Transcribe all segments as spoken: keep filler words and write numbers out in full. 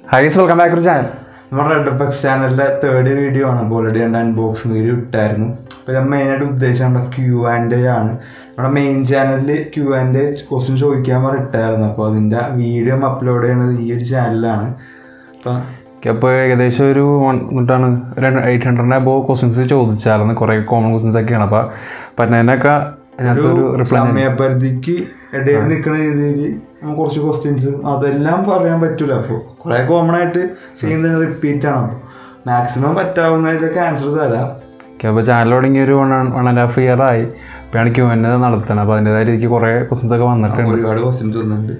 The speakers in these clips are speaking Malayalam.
Hi guys, welcome back to the channel. നമ്മുടെ റെഡ് എഫ് ചാനലിലെ തേർഡ് വീഡിയോ ആണ്. അപ്പോൾ ഓൾറെഡി രണ്ട് അൺബോക്സിംഗ് വീഡിയോ ഇട്ടായിരുന്നു. അപ്പോൾ ഞാൻ മെയിനായിട്ട് ഉദ്ദേശിച്ചത് നമ്മുടെ ക്യൂ ആൻഡ് എ ആണ്. നമ്മുടെ മെയിൻ ചാനലിൽ ക്യൂ ആൻഡ് എ ക്വസ്റ്റ്യൻ ചോദിക്കാൻ പറഞ്ഞ് ഇട്ടായിരുന്നു. അപ്പോൾ അതിൻ്റെ വീഡിയോ അപ്ലോഡ് ചെയ്യുന്നത് ഈ ഒരു ചാനലിലാണ്. അപ്പം അപ്പോൾ ഏകദേശം ഒരു എന്നിട്ടാണ് ഒരു എയ്റ്റ് ഹൺഡ്രഡിന് അബോ ക്വസ്റ്റ്യൻസ് ചോദിച്ചായിരുന്നു. കുറേ കോമൺ ക്വസ്റ്റ്യൻസ് ഒക്കെയാണ്. അപ്പോൾ പറ്റുന്നതിനൊക്കെ സമയപരിധിക്ക് ഇടയിൽ നിൽക്കുന്ന രീതിയിൽ കുറച്ച് ക്വസ്റ്റ്യൻസ് അതെല്ലാം പറയാൻ പറ്റൂല. അപ്പോൾ കുറേ കോമൺ ആയിട്ട് സെയിം തന്നെ റിപ്പീറ്റ് ആണ്. മാക്സിമം പറ്റാവുന്നതിലൊക്കെ ആൻസർ തരാം. അപ്പോൾ ചാനൽ തുടങ്ങി ഒരു one one and half year ആയി. ഇപ്പോഴാണ് ക്യൂ എൻ നടത്തണം. അപ്പോൾ അതിൻ്റെതായ രീതിക്ക് കുറേ ക്വസ്റ്റ്യൻസ് ഒക്കെ വന്നിട്ടുണ്ട്. ഒരുപാട് ക്വസ്റ്റ്യൻസ് വന്നിട്ടുണ്ട്.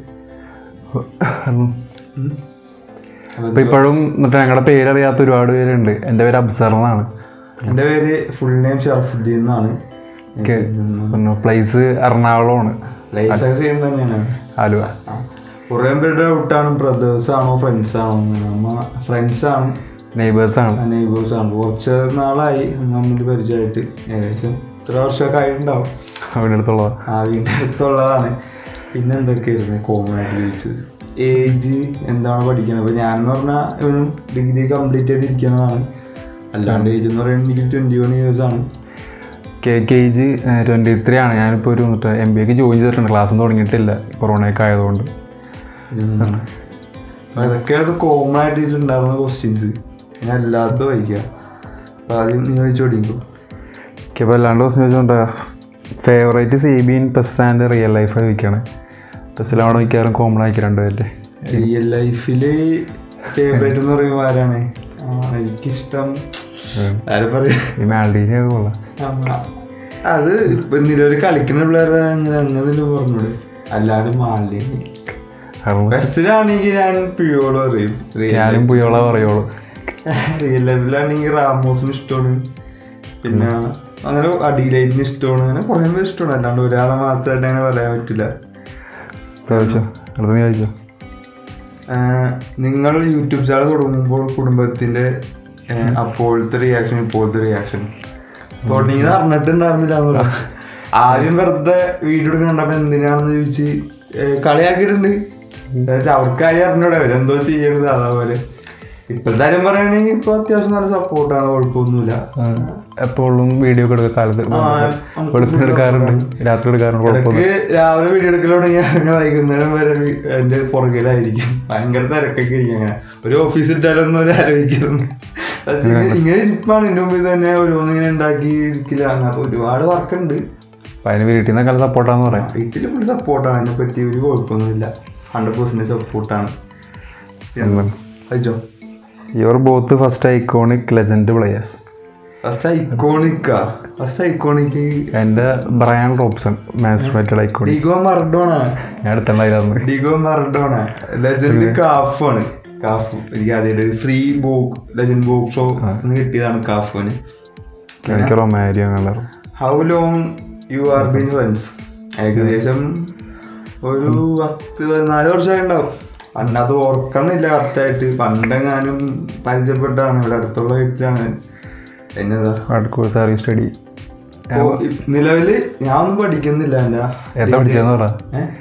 അപ്പോൾ ഇപ്പോഴും എന്നിട്ട് ഞങ്ങളുടെ പേരറിയാത്ത ഒരുപാട് പേരുണ്ട്. എൻ്റെ പേര് അബ്സർ എന്നാണ്. എൻ്റെ പേര് ഫുൾ നെയിം ഷറഫുദ്ദീൻ എന്നാണ്. പ്ലേസ് എറണാകുളമാണ്. പ്ലേസ് ഒക്കെ സെയിം തന്നെയാണ്, ആലുവ. കുറേ പേരുടെ ഡൗട്ടാണ് ഫ്രദേഴ്സ് ആണോ ഫ്രണ്ട്സ് ആണോ. നമ്മ ഫ്രണ്ട്സ് ആണ്, നെയ്ബേഴ്സ് ആണ് നെയ്ബേഴ്സ് ആണ്. കുറച്ച് നാളായി നമ്മൾ പരിചയമായിട്ട്, ഏകദേശം ഇത്ര വർഷമൊക്കെ ആയിട്ടുണ്ടാവും. വീടിൻ്റെ അടുത്തുള്ളതാണ്. ആ വീടിൻ്റെ അടുത്തുള്ളതാണ്. പിന്നെ എന്തൊക്കെയായിരുന്നു കോമൺ ആയിട്ട് ചോദിച്ചത്? ഏജ് എന്താണ് പഠിക്കുന്നത്. അപ്പോൾ ഞാനെന്ന് പറഞ്ഞാൽ ഇവനും ഡിഗ്രി കംപ്ലീറ്റ് ചെയ്തിരിക്കുന്നതാണ്. അല്ലാണ്ട് ഏജ് എന്ന് പറയുന്നത് എനിക്ക് ട്വൻറ്റി വൺ ഇയേഴ്സ് ആണ്. K K G twenty three ആണ്. ഞാനിപ്പോൾ ഒരു എം ബി എക്ക് ജോയിൻ ചെയ്തിട്ടുണ്ട്. ക്ലാസ്സും തുടങ്ങിയിട്ടില്ല, കൊറോണയൊക്കെ ആയതുകൊണ്ട്. അതൊക്കെയാണ് കോമൺ ആയിട്ട് ഉണ്ടാകുന്ന ക്വസ്റ്റ്യൻസ്. ഞാൻ എല്ലാത്തും വായിക്കാം. അപ്പോൾ ആദ്യം നീ വായിച്ചു പഠിക്കും. ഓക്കെ, അപ്പോൾ അല്ലാണ്ട് ക്വസ്റ്റ്യൻ ചോദിച്ചോണ്ടാ favourite C B in PES and real life ചോദിക്കുകയാണ്. പെസ്സിലാണ് മിക്കവാറും കോമൺ ആക്കി രണ്ടുപേരുടെ. റിയൽ ലൈഫിൽ ഫേവറേറ്റ് എന്ന് പറയുമ്പോൾ ആരാണ്? എനിക്കിഷ്ടം ആരും പറയും ഈ മാൽഡീനെ കൊള്ളാം. അത് ഇപ്പൊ നിലവിൽ കളിക്കുന്ന പിള്ളേർ അങ്ങനെ അങ്ങനെ പറഞ്ഞോളൂ. അല്ലാണ്ട് മാൽഡീന് ബസ്സിലാണെങ്കിൽ ഞാൻ പിയോള് പറയും. ഞാനും പുയോള പറയുള്ളൂ. റിയൽ ലൈഫിലാണെങ്കിൽ റാമോസിന് ഇഷ്ടമാണ്. പിന്നെ അങ്ങനെ അഡിലൈറ്റിന് ഇഷ്ടമാണ്. അങ്ങനെ കുറേ പേര് ഇഷ്ടമാണ്. അല്ലാണ്ട് ഒരാളെ മാത്രമായിട്ട് അങ്ങനെ പറയാൻ പറ്റില്ല. നിങ്ങൾ യൂട്യൂബ് ചാനൽ തുടങ്ങുമ്പോൾ കുടുംബത്തിന്റെ അപ്പോഴത്തെ റിയാക്ഷൻ ഇപ്പോഴത്തെ റിയാക്ഷൻ തുടങ്ങി അറിഞ്ഞിട്ടുണ്ടായിരുന്നില്ല എന്ന് പറയാം. ആദ്യം വെറുതെ വീഡിയോ എടുക്കണുണ്ടപ്പോ എന്തിനാണെന്ന് ചോദിച്ച് കളിയാക്കിയിട്ടുണ്ട്. അവർക്കായി അറിഞ്ഞൂടെ അവരെന്തോ ചെയ്യണത്. അതേപോലെ ഇപ്പോഴത്തെ കാര്യം പറയുകയാണെങ്കിൽ ഇപ്പൊ അത്യാവശ്യം നല്ല സപ്പോർട്ടാണ്, കുഴപ്പമൊന്നുമില്ല. എപ്പോഴും വീഡിയോ ഒക്കെ എടുക്കാൻ കാലത്ത് വെളുപ്പിന് എടുക്കാറുണ്ട്, രാത്രി എടുക്കാറുണ്ട്. രാവിലെ വീഡിയോ എടുക്കലോണെങ്കിൽ വൈകുന്നേരം വരെ എന്റെ പുറകിലായിരിക്കും. ഭയങ്കര തിരക്കൊക്കെ ആയിരിക്കും. അങ്ങനെ ഒരു ഓഫീസ് ഇട്ടാലൊന്നും ഒരു ആലോചിക്കുന്നു. ഇങ്ങനെ ഇരിപ്പാണ്. ഇതിന്റെ മുമ്പിൽ തന്നെ ഓരോന്നിങ്ങനെ ഉണ്ടാക്കി ഇരിക്കില്ല. അങ്ങനത്തെ ഒരുപാട് വർക്കുണ്ട്. അതിന് വീട്ടിൽ നിന്ന് നല്ല സപ്പോർട്ടാന്ന് പറയാം. വീട്ടിൽ ഫുൾ സപ്പോർട്ടാണ്. അതിനെ പറ്റി ഒരു കുഴപ്പമൊന്നുമില്ല. ഹൺഡ്രഡ് പെർസെന്റേജ് സപ്പോർട്ടാണ്. അയച്ചോ. Your both first iconic legend players. First ഐക്കോണിക്കാ ഫസ്റ്റ് ഐക്കോണിക് എൻ്റെ Bryan Robson, Manchester United iconic. Diego Maradona. ഞാൻ അടുത്തുണ്ടായിരുന്നു. ഡിഗോ മറഡോണ ലെജൻഡ് കാഫാണ്. കാഫ് എനിക്ക് ആദ്യമായിട്ട് ഫ്രീ ബോക്ക് ലെജൻഡ് ബോക്സോ കിട്ടിയതാണ് കാഫിന്. എനിക്ക് റൊമാരിയോ കണ്ടു. How long you are been friends? ഏകദേശം ഒരു പത്ത് പതിനാല് വർഷമായി ഉണ്ടാവും. പണ്ടത് ഓർക്കണില്ല കറക്റ്റായിട്ട്. പണ്ടെങ്ങാനും പരിചയപ്പെട്ടാണ്. ഇവിടെ അടുത്തുള്ള വീട്ടിലാണ്. എന്നതാ സ്റ്റഡി നിലവില് ഞാൻ ഒന്നും പഠിക്കുന്നില്ല. എന്താ പഠിച്ചെന്ന് പറ.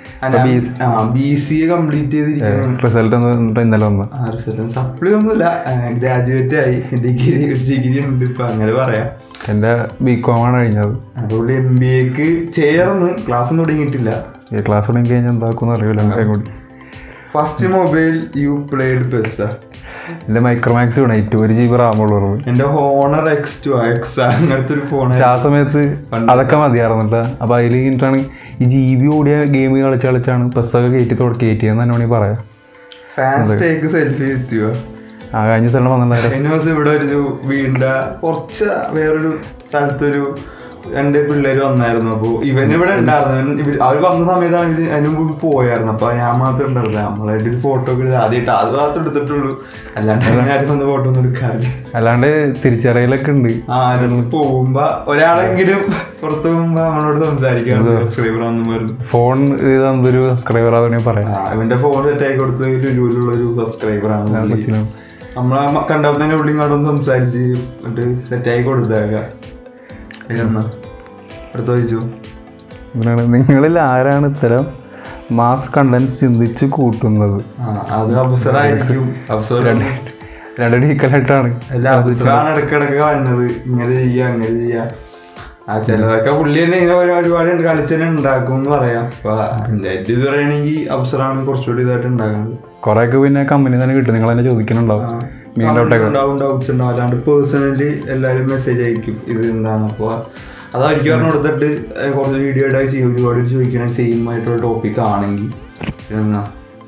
ബി സി എ കംപ്ലീറ്റ് ചെയ്തിരിക്കുന്നു. റിസൾട്ട് ഇന്നലെ വന്നു. റിസൾട്ട് സപ്ലി ഒന്നുമില്ല, ഗ്രാജുവേറ്റ് ആയി. ഡിഗ്രി ഡിഗ്രി ഉണ്ട് ഇപ്പൊ, അങ്ങനെ പറയാം. എന്റെ ബി കോം ആണ് കഴിഞ്ഞത്. അതുകൊണ്ട് എം ബി എക്ക് ചേർന്ന് ക്ലാസ് ഒന്നും തുടങ്ങിയിട്ടില്ല. ക്ലാസ് തുടങ്ങി കഴിഞ്ഞാൽ എന്താക്കും അറിയില്ല. First mobile you played PES? എന്റെ മൈക്രോമാക്സ് യുണൈറ്റ് ഒരു ജി ബി റാമുള്ളൂ. എന്റെ ഹോണർ എക്സ് ടു എക്സ് അങ്ങനത്തെ ഒരു ഫോൺ. ആ സമയത്ത് അതൊക്കെ മതിയായിരുന്നില്ല. അപ്പൊ അതിൽ കഴിഞ്ഞിട്ടാണ് ഈ ജി ബി ഓടിയ ഗെയിം കളിച്ച് കളിച്ചാണ് പെസ്സൊക്കെ കയറ്റി കയറ്റിയെന്ന് തന്നെ വേണമെങ്കിൽ പറയാം. ഫാൻസ് സെൽഫി എത്തിയോ? ആ കഴിഞ്ഞ സ്ഥലം വന്നിട്ടുണ്ടായിരുന്നു. ഇവിടെ ഒരു വീടിന്റെ കുറച്ച് വേറൊരു സ്ഥലത്തൊരു രണ്ട് പിള്ളേര് വന്നായിരുന്നു. അപ്പോൾ ഇവന് ഇവിടെ ഉണ്ടായിരുന്നു. അവർ വന്ന സമയത്താണ് ഇവര് അതിന് മുമ്പ് പോയായിരുന്നു. അപ്പൊ ഞാൻ മാത്രം ഉണ്ടായിരുന്നു. നമ്മളായിട്ട് ഒരു ഫോട്ടോ ഒക്കെ ആദ്യമായിട്ട് അത് മാത്രം എടുത്തിട്ടുള്ളൂ. അല്ലാണ്ട് ആരും വന്ന് ഫോട്ടോ ഒന്നും എടുക്കാറില്ല. അല്ലാണ്ട് തിരിച്ചറിയലൊക്കെ ഉണ്ട്. ആ പോകുമ്പോ ഒരാളെങ്കിലും പുറത്ത് പോകുമ്പോ നമ്മളോട് സംസാരിക്കാം. സബ്സ്ക്രൈബർ ആണെന്ന് പറഞ്ഞു. ഫോൺ ഒരു സബ്സ്ക്രൈബർ ആണെന്ന് പറയാം. അവന്റെ ഫോൺ സെറ്റ് ആയി കൊടുത്ത് ലുലുവിലുള്ള ഒരു സബ്സ്ക്രൈബർ ആണ്. നമ്മളെ കണ്ടപ്പോൾ തന്നെ ഉള്ളിയും കണ്ടൊന്ന് സംസാരിച്ച് എന്നിട്ട് സെറ്റായി കൊടുത്തേക്കാം. അടുത്ത ചോദിച്ചു. നിങ്ങളിൽ ആരാണ് ഇത്തരം മാസ് കണ്ടന്റ് ചിന്തിച്ച് കൂട്ടുന്നത് അത് അബ്സറായിരിക്കും. രണ്ടടി ഈക്വലായിട്ടാണ്. അബ്സറാണ് ഇടക്കിടക്ക് വന്നത് ഇങ്ങനെ ചെയ്യാ അങ്ങനെ ചെയ്യാ. ആ ചിലതൊക്കെ പുള്ളി തന്നെ ഇങ്ങനെ ഒരുപാട് കളിച്ച് തന്നെ ഉണ്ടാക്കും എന്ന് പറയാം. അപ്പൊ എന്റെ ഇത് പറയുകയാണെങ്കിൽ അബ്സറാണ് കുറച്ചുകൂടി ഇതായിട്ട് ഉണ്ടാക്കുന്നത്. കുറെ ഒക്കെ പിന്നെ കമ്പനി തന്നെ കിട്ടും. നിങ്ങൾ തന്നെ ചോദിക്കുന്നുണ്ടാവും, ഡൗട്ട്സ് ഉണ്ടാവും. അല്ലാണ്ട് പേഴ്സണലി എല്ലാവരും മെസ്സേജ് അയക്കും ഇത് എന്താണ്. അപ്പോൾ അതായിരിക്കും പറഞ്ഞു കൊടുത്തിട്ട് കുറച്ച് വീഡിയോ ആയിട്ട് ചെയ്യും. ഒരുപാട് ചോദിക്കണ സെയിം ആയിട്ടുള്ള ടോപ്പിക് ആണെങ്കിൽ എന്നാ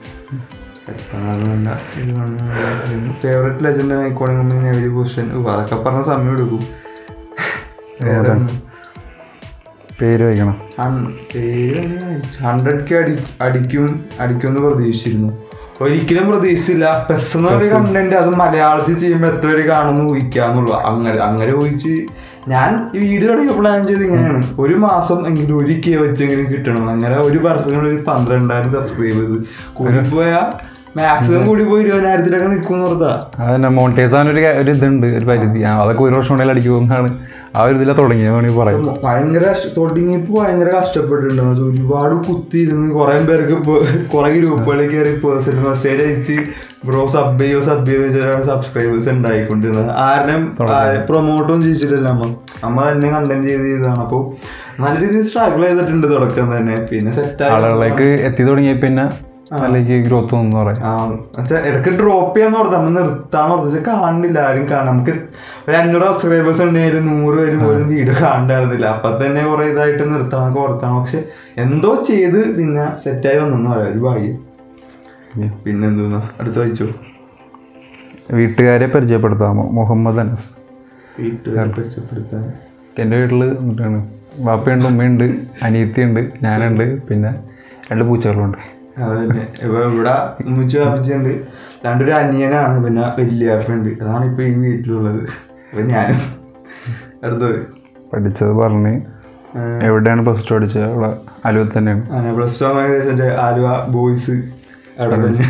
ഫേവറേറ്റ് ലെജൻഡ് ആയിക്കോണെങ്കിൽ ക്വസ്റ്റ്യൻ അതൊക്കെ പറഞ്ഞ സമയം എടുക്കും. വേറെ പേര് വയ്ക്കണം. പേര് ഹൺഡ്രഡ് കെ അടി അടിക്കും അടിക്കുമെന്ന് പ്രതീക്ഷിച്ചിരുന്നു. ഒരിക്കലും പ്രതീക്ഷിച്ചില്ല. പേഴ്സണൽ കണ്ടന്റ് അത് മലയാളത്തിൽ ചെയ്യുമ്പോൾ എത്ര പേര് കാണുമെന്ന് ഊഹിക്കാന്നുള്ളൂ. അങ്ങനെ അങ്ങനെ ഊഹിച്ച് ഞാൻ ഈ വീഡിയോ തുടങ്ങിയ പ്ലാൻ ചെയ്ത് ഇങ്ങനെയാണ്, ഒരു മാസം എങ്കിലും ഒരു കെ വെച്ചെങ്കിലും കിട്ടണം. അങ്ങനെ ഒരു പേഴ്സണൽ ഒരു പന്ത്രണ്ടായിരം സബ്സ്ക്രൈബേഴ്സ് കൂടിപ്പോയാൽ മാക്സിമം കൂടി പോയി ഇരുപതിനായിരത്തിലൊക്കെ നിൽക്കും ഓർത്താ. അതന്നെ മോണിറ്റൈസ് ആവാൻ ഒരു ഒരു ഇതുണ്ട്, ഒരു പരിധി. അതൊക്കെ ഒരു വർഷം കൊണ്ടേ അടിക്കുമെന്നാണ് ആ ഒരു ഇതിലാണ് തുടങ്ങിയത് വേണമെങ്കിൽ പറയാം. ഭയങ്കര തുടങ്ങിയപ്പോൾ ഭയങ്കര കഷ്ടപ്പെട്ടിട്ടുണ്ട്. ഒരുപാട് കുത്തിയിരുന്ന് കുറെ പേർക്ക് കുറെ ഗ്രൂപ്പുകളിൽ കയറി പേഴ്സണൽ മെസ്സേജ് അയച്ച് ബ്രോ സബ് ചെയ്യോ സബ് ചെയ്യോ വെച്ചിട്ടാണ് സബ്സ്ക്രൈബേഴ്സ് ഉണ്ടായിക്കൊണ്ടിരുന്നത്. ആരുടെയും പ്രൊമോട്ടൊന്നും ചെയ്യിച്ചിട്ടില്ല. നമ്മ നമ്മ തന്നെ കണ്ടന്റ് ചെയ്ത് ചെയ്താണ്. അപ്പോൾ നല്ല രീതിയിൽ സ്ട്രഗിൾ ചെയ്തിട്ടുണ്ട് തുടക്കം തന്നെ. പിന്നെ സെറ്റ് ആളുകളിലേക്ക് എത്തി തുടങ്ങിയ പിന്നെ ഗ്രോത്ത് ഒന്നും പറയാം. ഇടയ്ക്ക് ഡ്രോപ്പ് ചെയ്യാന്ന് ഓർത്ത് നമ്മൾ നിർത്താന്ന് ഓർത്ത് പക്ഷെ കാണുന്നില്ല, ആരും കാണാം. നമുക്ക് ഒരു അഞ്ഞൂറ് സബ്സ്ക്രൈബേഴ്സ് ഉണ്ടെങ്കിൽ നൂറ് പേര് പോലും വീഡിയോ കാണണ്ടായിരുന്നില്ല. അപ്പൊ തന്നെ കുറെ ഇതായിട്ട് നിർത്താന്നൊക്കെ ഓർത്താണ്. പക്ഷെ എന്തോ ചെയ്ത് പിന്നെ സെറ്റായി വന്നെന്ന് പറയാം. ഒരു ഭാഗ്യം. പിന്നെന്തോന്നാ അടുത്ത വായിച്ചു. വീട്ടുകാരെ പരിചയപ്പെടുത്താമോ? മുഹമ്മദ് അനസ്. വീട്ടുകാരെ പരിചയപ്പെടുത്താൻ എൻ്റെ വീട്ടിൽ എന്നിട്ടാണ് വാപ്പയുണ്ട്, ഉമ്മയുണ്ട്, അനിയത്തിയുണ്ട്, ഞാനുണ്ട്, പിന്നെ രണ്ട് പൂച്ചകളുണ്ട്. അതന്നെ ഇപ്പൊ ഇവിടെ ഉമ്മിച്ചു വാപ്പിച്ചുണ്ട്, രണ്ടൊരു അനിയനാണ്, പിന്നെ വലിയ ഉണ്ട്. അതാണ് ഇപ്പൊ ഈ വീട്ടിലുള്ളത്. അപ്പൊ ഞാനും അടുത്തത് പഠിച്ചത് പറഞ്ഞ് എവിടെയാണ് പ്ലസ് ടു പഠിച്ചത്? അവിടെ ആലുവ തന്നെയാണ്. അങ്ങനെ പ്ലസ് ടു ഏകദേശം ആലുവ ബോയ്സ് അവിടെ തന്നെ.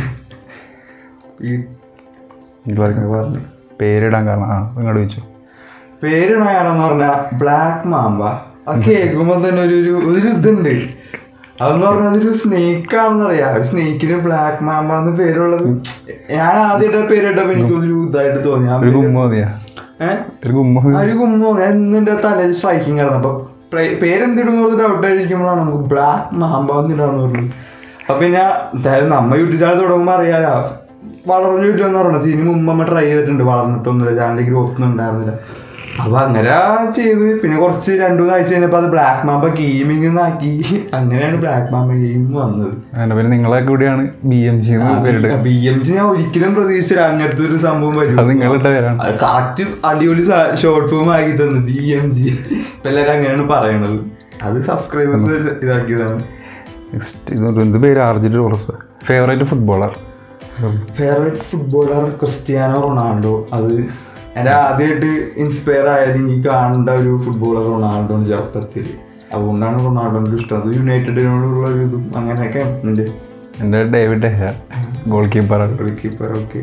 പറഞ്ഞു പേരിടാൻ കാരണം ആ ഇങ്ങോട്ട് ചോദിച്ചു. പേരിടാൻ കാരണം എന്ന് പറഞ്ഞാൽ ബ്ലാക്ക് മാമ്പ. അത് കേൾക്കുമ്പോ തന്നെ ഒരു ഒരു ഇതുണ്ട്. അതെന്ന് പറഞ്ഞാൽ അതൊരു സ്നേക്കാണെന്ന് അറിയാം. ഒരു സ്നേക്കിന് ബ്ലാക്ക് മാമ്പ എന്ന് പേരുള്ളത് ഞാൻ ആദ്യമായിട്ട് പേരിട്ടപ്പോ എനിക്കൊരു ഇതായിട്ട് തോന്നി. ഒരു ഗുമ്മോ എന്നെ തലയിൽ സ്ട്രൈക്കിങ് ആയിരുന്നു. അപ്പൊ പേരെന്തിടുമ്പോൾ ഡൗട്ട് ആയിരിക്കുമ്പോഴാണ് നമുക്ക് ബ്ലാക്ക് മാമ്പ എന്നിടാന്ന് പറഞ്ഞു. അപ്പൊ പിന്നെ എന്തായാലും നമ്മ യൂട്യൂബ് ചാനൽ തുടങ്ങുമ്പോൾ അറിയാലോ, വളർന്നു യൂട്യൂബ് പറഞ്ഞത് ഇതിന് മുമ്പ് നമ്മൾ ട്രൈ ചെയ്തിട്ടുണ്ട്. വളർന്നിട്ടൊന്നുമില്ല, ചാനലിൽ ഗ്രോത്ത് ഒന്നും ഉണ്ടായിരുന്നില്ല. അപ്പൊ അങ്ങനെ ചെയ്ത് പിന്നെ കുറച്ച് രണ്ടു മൂന്ന് ആഴ്ച കഴിഞ്ഞപ്പോ അത് ബ്ലാക്ക് മാമ്പ ഗെയിമിംഗ് ആക്കി. അങ്ങനെയാണ് ബ്ലാക്ക് മാമ്പ ഗെയിം വന്നത്. നിങ്ങളെ കൂടിയാണ് B M G. B M G ഞാൻ ഒരിക്കലും പ്രതീക്ഷിച്ചില്ല അങ്ങനത്തെ ഒരു സംഭവം വരും. കറക്റ്റ് അടിപൊളി ഷോർട്ട് ഫോം ആക്കി തന്നു ബി എം ജി. ഇപ്പൊ എല്ലാരും അങ്ങനെയാണ് പറയണത്. അത് സബ്സ്ക്രൈബേഴ്സ് ഇതാക്കിയതാണ്. എന്ത് പേര്? Argent Torres. Favourite footballer? Favourite footballer Cristiano Ronaldo. അത് എൻ്റെ ആദ്യമായിട്ട് ഇൻസ്പയർ ആയത് ഈ കാണേണ്ട ഒരു ഫുട്ബോളർ റൊണാൾഡോ ചെറുപ്പത്തിൽ. അതുകൊണ്ടാണ് റൊണാൾഡോന്റെ ഇഷ്ടം. അത് യുണൈറ്റഡിനോടുള്ള ഒരു ഇതും അങ്ങനെയൊക്കെ ഉണ്ട്. എൻ്റെ David De Gea, goalkeeper. Goalkeeper okay.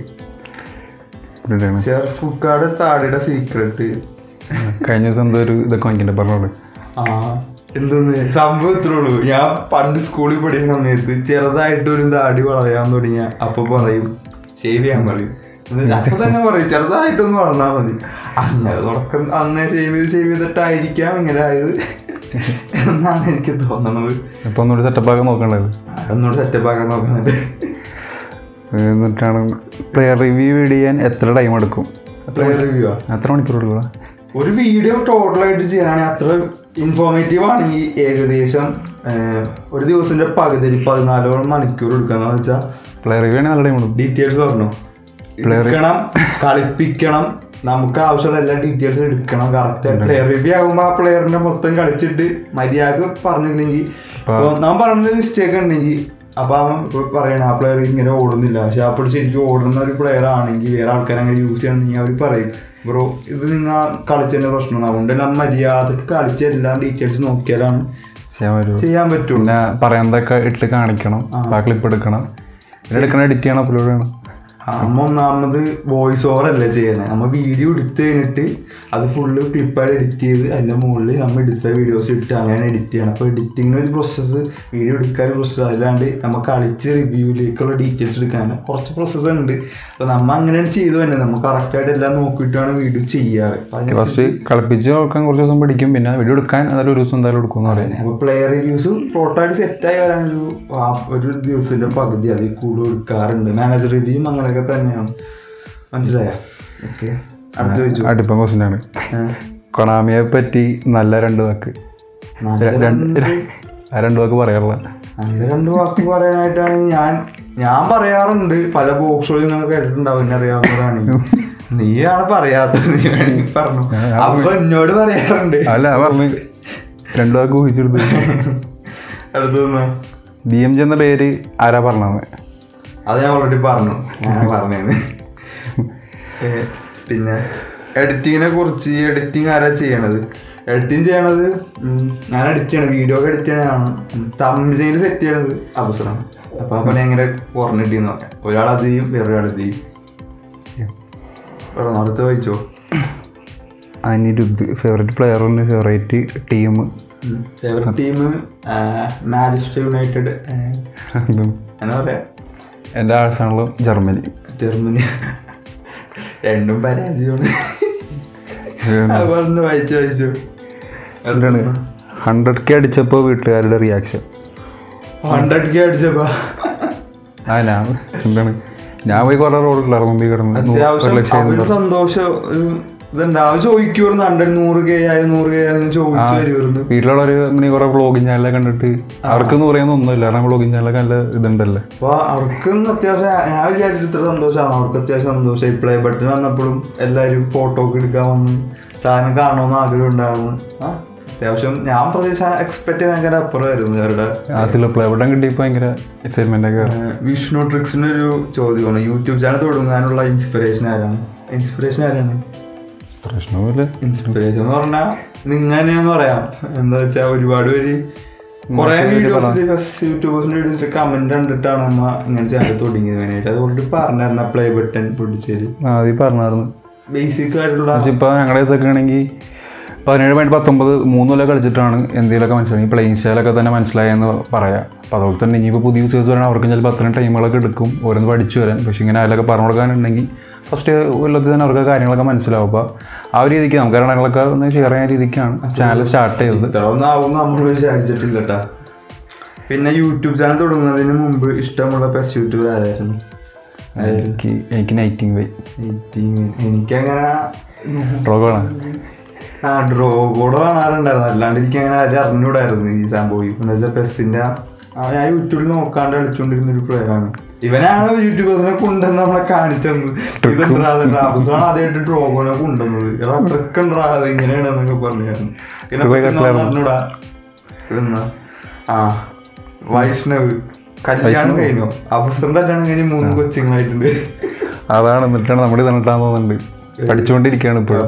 ഷെർഫുക്കാട് താടിയുടെ സീക്രട്ട് കഴിഞ്ഞ ദിവസം എന്തോ ഒരു ഇതൊക്കെ വാങ്ങിക്കണ്ടേ പറഞ്ഞോളൂ. ആ എന്തോന്ന് സംഭവം ഇത്രേ ഉള്ളൂ. ഞാൻ പണ്ട് സ്കൂളിൽ പഠിക്കുന്ന സമയത്ത് ചെറുതായിട്ട് ഒരു താടി വളരാൻ തുടങ്ങിയ അപ്പൊ പറയും ഷേവ് ചെയ്യാൻ പറയും. അപ്പൊ തന്നെ പറയും ചെറുതായിട്ടൊന്ന് വളർന്നാൽ മതി. അങ്ങനെ തുടക്കം അന്നേ ഷേവ് ചെയ്ത് ഷേവ് ചെയ്തിട്ടായിരിക്കാം ഇങ്ങനെ ആയത് എന്നാണ് എനിക്ക് തോന്നുന്നത്. ഇപ്പൊ ഒന്നുകൂടി സെറ്റപ്പ് ആക്കാൻ നോക്കണ്ടത്. ഒന്നുകൂടി സെറ്റപ്പ് ആക്കാൻ നോക്കുന്നുണ്ട്. എന്നിട്ടാണ് പ്ലെയർ റിവ്യൂ ചെയ്യാൻ എത്ര ടൈം എടുക്കും? പ്ലെയർ റിവ്യൂ എത്ര മണിക്കൂർ എടുക്കുക? ഒരു വീഡിയോ ടോട്ടലായിട്ട് ചെയ്യാനാണെങ്കിൽ അത്ര ഇൻഫോർമേറ്റീവ് ആണെങ്കിൽ ഏകദേശം ഒരു ദിവസത്തിന്റെ പകുതി പതിനാലോളം മണിക്കൂർ എടുക്കാന്ന് വെച്ചാൽ പ്ലെയർ റിവ്യൂ ആണെങ്കിൽ നല്ല ടൈം എടുക്കും. ഡീറ്റെയിൽസ് പറഞ്ഞു എടുക്കണം, കളിപ്പിക്കണം, നമുക്ക് ആവശ്യമുള്ള എല്ലാ ഡീറ്റെയിൽസും എടുക്കണം കറക്റ്റ്. പ്ലെയർ റിവ്യൂ ആകുമ്പോൾ ആ പ്ലെയറിനെ മൊത്തം കളിച്ചിട്ട് മര്യാദ പറഞ്ഞില്ലെങ്കിൽ നാം പറഞ്ഞ മിസ്റ്റേക്ക് ഉണ്ടെങ്കിൽ അപ്പൊ അവൻ പറയണം ആ പ്ലെയർ ഇങ്ങനെ ഓടുന്നില്ല, പക്ഷെ അപ്പോൾ ശരിക്കും ഓടുന്ന ഒരു പ്ലെയർ ആണെങ്കിൽ വേറെ ആൾക്കാർ അങ്ങനെ യൂസ് ചെയ്യണമെങ്കിൽ അവർ പറയും ബ്രോ ഇത് നിങ്ങൾ കളിച്ചതിന്റെ പ്രശ്നം. അതുകൊണ്ട് നമ്മൾ മര്യാദക്ക് കളിച്ച എല്ലാ ഡീറ്റെയിൽസ് നോക്കിയാലാണ് ചെയ്യാൻ പറ്റും. പിന്നെ പറയുന്നതൊക്കെ ഇട്ട് കാണിക്കണം, ക്ലിപ്പ് എടുക്കണം, എടുക്കണം, എഡിറ്റ് ചെയ്യണം, അപ്ലോഡ് ചെയ്യണം. നമ്മ ഒന്നാമത് വോയിസ് ഓവർ അല്ല ചെയ്യണേ, നമ്മൾ വീഡിയോ എടുത്ത് കഴിഞ്ഞിട്ട് അത് ഫുള്ള് ക്ലിപ്പായിട്ട് എഡിറ്റ് ചെയ്ത് അതിൻ്റെ മുകളിൽ നമ്മൾ എടുത്ത വീഡിയോസ് ഇട്ട് അങ്ങനെ എഡിറ്റ് ചെയ്യണം. അപ്പോൾ എഡിറ്റിങ്ങിന് ഒരു പ്രോസസ്സ്, വീഡിയോ എടുക്കാൻ പ്രോസസ്സ്, അല്ലാണ്ട് നമ്മൾ കളിച്ച് റിവ്യൂയിലേക്കുള്ള ഡീറ്റെയിൽസ് എടുക്കാൻ കുറച്ച് പ്രോസസ്സ് ഉണ്ട്. അപ്പോൾ നമ്മൾ അങ്ങനെയാണ് ചെയ്തു തന്നെ, നമ്മൾ കറക്റ്റായിട്ട് എല്ലാം നോക്കിയിട്ടാണ് വീഡിയോ ചെയ്യാറ്. ഫസ്റ്റ് കളിപ്പിച്ച് നോക്കാൻ കുറച്ച് ദിവസം പിടിക്കും, പിന്നെ വീഡിയോ എടുക്കാൻ അതൊരു ഒരു ദിവസം എന്തായാലും എടുക്കും എന്ന് പറയുന്നത്. അപ്പോൾ പ്ലെയർ റിവ്യൂസും ടോട്ടലായിട്ട് സെറ്റായി വരാനൊരു ഒരു ദിവസത്തിൻ്റെ പകുതി അതിൽ കൂടുതൽ എടുക്കാറുണ്ട്. മാനേജർ റിവ്യൂയും അങ്ങനെയൊക്കെ തന്നെയാണ്. മനസ്സിലായോ? ഓക്കെ, അടുത്ത ചോദിച്ചു. അടുത്ത ക്വസ്റ്റ്യൻ ആണ്, കൊണാമിയെ പറ്റി നല്ല രണ്ട് വാക്ക് രണ്ട് വാക്ക് പറയാറുള്ള. നല്ല രണ്ട് വാക്ക് പറയാനായിട്ടാണ് ഞാൻ ഞാൻ പറയാറുണ്ട്. പല ബോക്സുകളും നിങ്ങൾ കേട്ടിട്ടുണ്ടാവും, എന്നെ അറിയാവുന്നവരാണെങ്കിൽ. നീയാണ് പറയാത്തത്, പറഞ്ഞു. അപ്പൊ എന്നോട് പറയാറുണ്ട്. അല്ല പറഞ്ഞു രണ്ടു വാക്ക് ഊഹിച്ചെടുത്തു. അടുത്തൊന്ന് ബി എം ജി എന്ന പേര് ആരാ പറഞ്ഞത്? അത് ഞാൻ ഓൾറെഡി പറഞ്ഞു, ഞാൻ പറഞ്ഞത്. പിന്നെ എഡിറ്റിങ്ങിനെ കുറിച്ച്, എഡിറ്റിങ് ആരാ ചെയ്യണത്? എഡിറ്റിങ് ചെയ്യണത് ഞാൻ എഡിറ്റ് ചെയ്യണം, വീഡിയോ ഒക്കെ എഡിറ്റ് ചെയ്യണതാണ്. തമിഴിൽ സെറ്റ് ചെയ്യണത് അവസരമാണ്. അപ്പോൾ അപ്പം എങ്ങനെ കുറഞ്ഞിട്ടെന്ന് പറയാം. ഒരാൾ അത് ചെയ്യും, വേറൊരാൾ ഇത് ചെയ്യും. അടുത്ത് വായിച്ചോ. അനിരുദ്ധ് ഫേവറേറ്റ് പ്ലെയറുണ്ട്, favourite team? Favourite team Manchester United. എന്നാ പറയാ, എൻ്റെ ആഴ്സാണല്ലോ ജർമ്മനി. ജർമ്മനി രണ്ടും പരാജയമാണ്. പറഞ്ഞു വായിച്ചു വായിച്ചു. എന്താണ് ഹൺഡ്രഡ് കെ അടിച്ചപ്പോൾ വീട്ടുകാരുടെ റിയാക്ഷൻ? ഹൺഡ്രഡ് കെ അടിച്ചപ്പോ ആ ഞാൻ എന്താണ് ഞാൻ പോയി കുറെ റോഡിലായിരുന്നു മുമ്പിൽ കിടന്ന് അത്യാവശ്യം സന്തോഷം ഇതുണ്ടാവും. ചോദിക്കുമായിരുന്നു ഹൺഡ്രഡ് നൂറ് കെ ആയാലും നൂറ് കെ ആയാലും ചോദിച്ചു വരുമായിരുന്നു. വീട്ടിലുള്ളൊരു മണി കുറെ വ്ളോഗിങ് ചാനലൊക്കെ കണ്ടിട്ട് അവർക്ക് പറയുന്ന ഒന്നുമില്ല, കാരണം വ്ളോഗിങ് ചാനലൊക്കെ നല്ല ഇതുണ്ടല്ലേ. അപ്പൊ അവർക്കും അത്യാവശ്യം ഞാൻ വിചാരിച്ചിട്ട് ഇത്ര സന്തോഷമാണ്, അവർക്ക് അത്യാവശ്യം സന്തോഷം. പ്ലേ ബട്ടൺ വന്നപ്പോഴും എല്ലാവരും ഫോട്ടോ ഒക്കെ എടുക്കാൻ വന്നു, സാധനം കാണണമെന്ന് ആഗ്രഹം ഉണ്ടാകുന്നു. ആ അത്യാവശ്യം ഞാൻ പ്രതീക്ഷ എക്സ്പെക്ട് ചെയ്ത അപ്പുറമായിരുന്നു അവരുടെ പ്ലേ ബട്ടൺ കിട്ടിയപ്പോൾ ഭയങ്കര എക്സൈറ്റ്മെന്റ് ഒക്കെ. വിഷ്ണു ട്രിക്സിന്റെ ഒരു ചോദ്യമാണ്, യൂട്യൂബ് ചാനൽ തുടങ്ങാനുള്ള ഇൻസ്പിറേഷൻ ആരാണ്? ഇൻസ്പിറേഷൻ ആരാണ്? പ്രശ്നമില്ല. ഇൻസ്പിറേഷൻ എന്ന് പറഞ്ഞാൽ നിങ്ങനെയെന്ന് പറയാം. എന്താ വെച്ചാൽ ഒരുപാട് പേര് കുറെ വീഡിയോസിൽ യൂട്യൂബേഴ്സിന്റെ വീഡിയോസിൽ കമന്റ് കണ്ടിട്ടാണ് നമ്മ ഇങ്ങനെ ചാനൽ തുടങ്ങിയത്. മെയിനായിട്ട് അതുകൊണ്ട് പറഞ്ഞായിരുന്നു പ്ലേ ബട്ടൺ പൊട്ടിച്ചേര് പറഞ്ഞായിരുന്നു. ബേസിക് ആയിട്ടുള്ള ഇപ്പൊ ഞങ്ങളുടെ ഒക്കെ ആണെങ്കിൽ പതിനേഴ് പോയിന്റ് പത്തൊമ്പത് മൂന്ന് കൊല്ലം കളിച്ചിട്ടാണ് എന്തെങ്കിലുമൊക്കെ മനസ്സിലായി, പ്ലെയിൻ സ്റ്റൈലൊക്കെ തന്നെ മനസ്സിലായെന്ന് പറയാം. അപ്പോൾ അതുപോലെ തന്നെ ഇനിയിപ്പോൾ പുതിയ യൂസേഴ്സ് വരാൻ അവർക്ക് ചിലപ്പോൾ അത്രയും ടൈമുകളൊക്കെ എടുക്കും ഓരോന്ന് പഠിച്ചു വരാൻ. പക്ഷേ ഇങ്ങനെ അതിലൊക്കെ പറഞ്ഞു കൊടുക്കാനുണ്ടെങ്കിൽ ഫസ്റ്റ് കൊല്ലത്തിൽ തന്നെ അവർക്ക് കാര്യങ്ങളൊക്കെ മനസ്സിലാവും. അപ്പോൾ ആ ഒരു രീതിക്ക് നമുക്ക് കാര്യങ്ങളൊക്കെ ഒന്ന് ഷെയർ ചെയ്യുന്ന രീതിക്കാണ് ചാനൽ സ്റ്റാർട്ട് ചെയ്തത്. ഇത്രയൊന്നും ആവും നമ്മൾ വിചാരിച്ചിട്ടില്ല കേട്ടോ. പിന്നെ യൂട്യൂബ് ചാനൽ തുടങ്ങുന്നതിന് മുമ്പ് ഇഷ്ടമുള്ള പെസ് യൂട്യൂബർ ആരായിരുന്നു? എനിക്ക് എനിക്ക് നൈറ്റിംഗ് വൈ. എനിക്കങ്ങനെ ഡ്രോഗാണ്. ആ ഡ്രോഗോടെ കാണാറുണ്ടായിരുന്നു, അല്ലാണ്ട് എനിക്ക് അങ്ങനെ ആരും അറിഞ്ഞൂടായിരുന്നു ഈ സംഭവം. എന്ന് വെച്ചാൽ പെസ്സിന്റെ ഞാൻ യൂട്യൂബിൽ നോക്കാണ്ട് കളിച്ചുകൊണ്ടിരുന്ന ഒരു പ്ലെയറാണ്. ഇവനാണ് യൂട്യൂബേഴ്സിനെ കൊണ്ടുവന്ന് നമ്മളെ കാണിച്ചത്. ഇതുണ്ടാകുന്ന അവസാനം ആദ്യമായിട്ട് ഡ്രോഗോനെ കൊണ്ടുവന്നത്. ട്രിക്ക് ഉണ്ടാകാതെ ഇങ്ങനെയാണെന്നൊക്കെ പറഞ്ഞായിരുന്നു. പിന്നെ അറിഞ്ഞൂടാ എന്നാ ആ വൈഷ്ണവ് കല്യാണം കഴിഞ്ഞു. അവസരം കല്യാണം കഴിഞ്ഞ് മൂന്ന് കൊച്ചുങ്ങളായിട്ടുണ്ട്. അതാണ് എന്നിട്ടാണ് നമ്മുടെ തന്നിട്ടാന്ന് തോന്നുന്നുണ്ട്. പഠിച്ചുകൊണ്ടിരിക്കുകയാണ് ഇപ്പോൾ.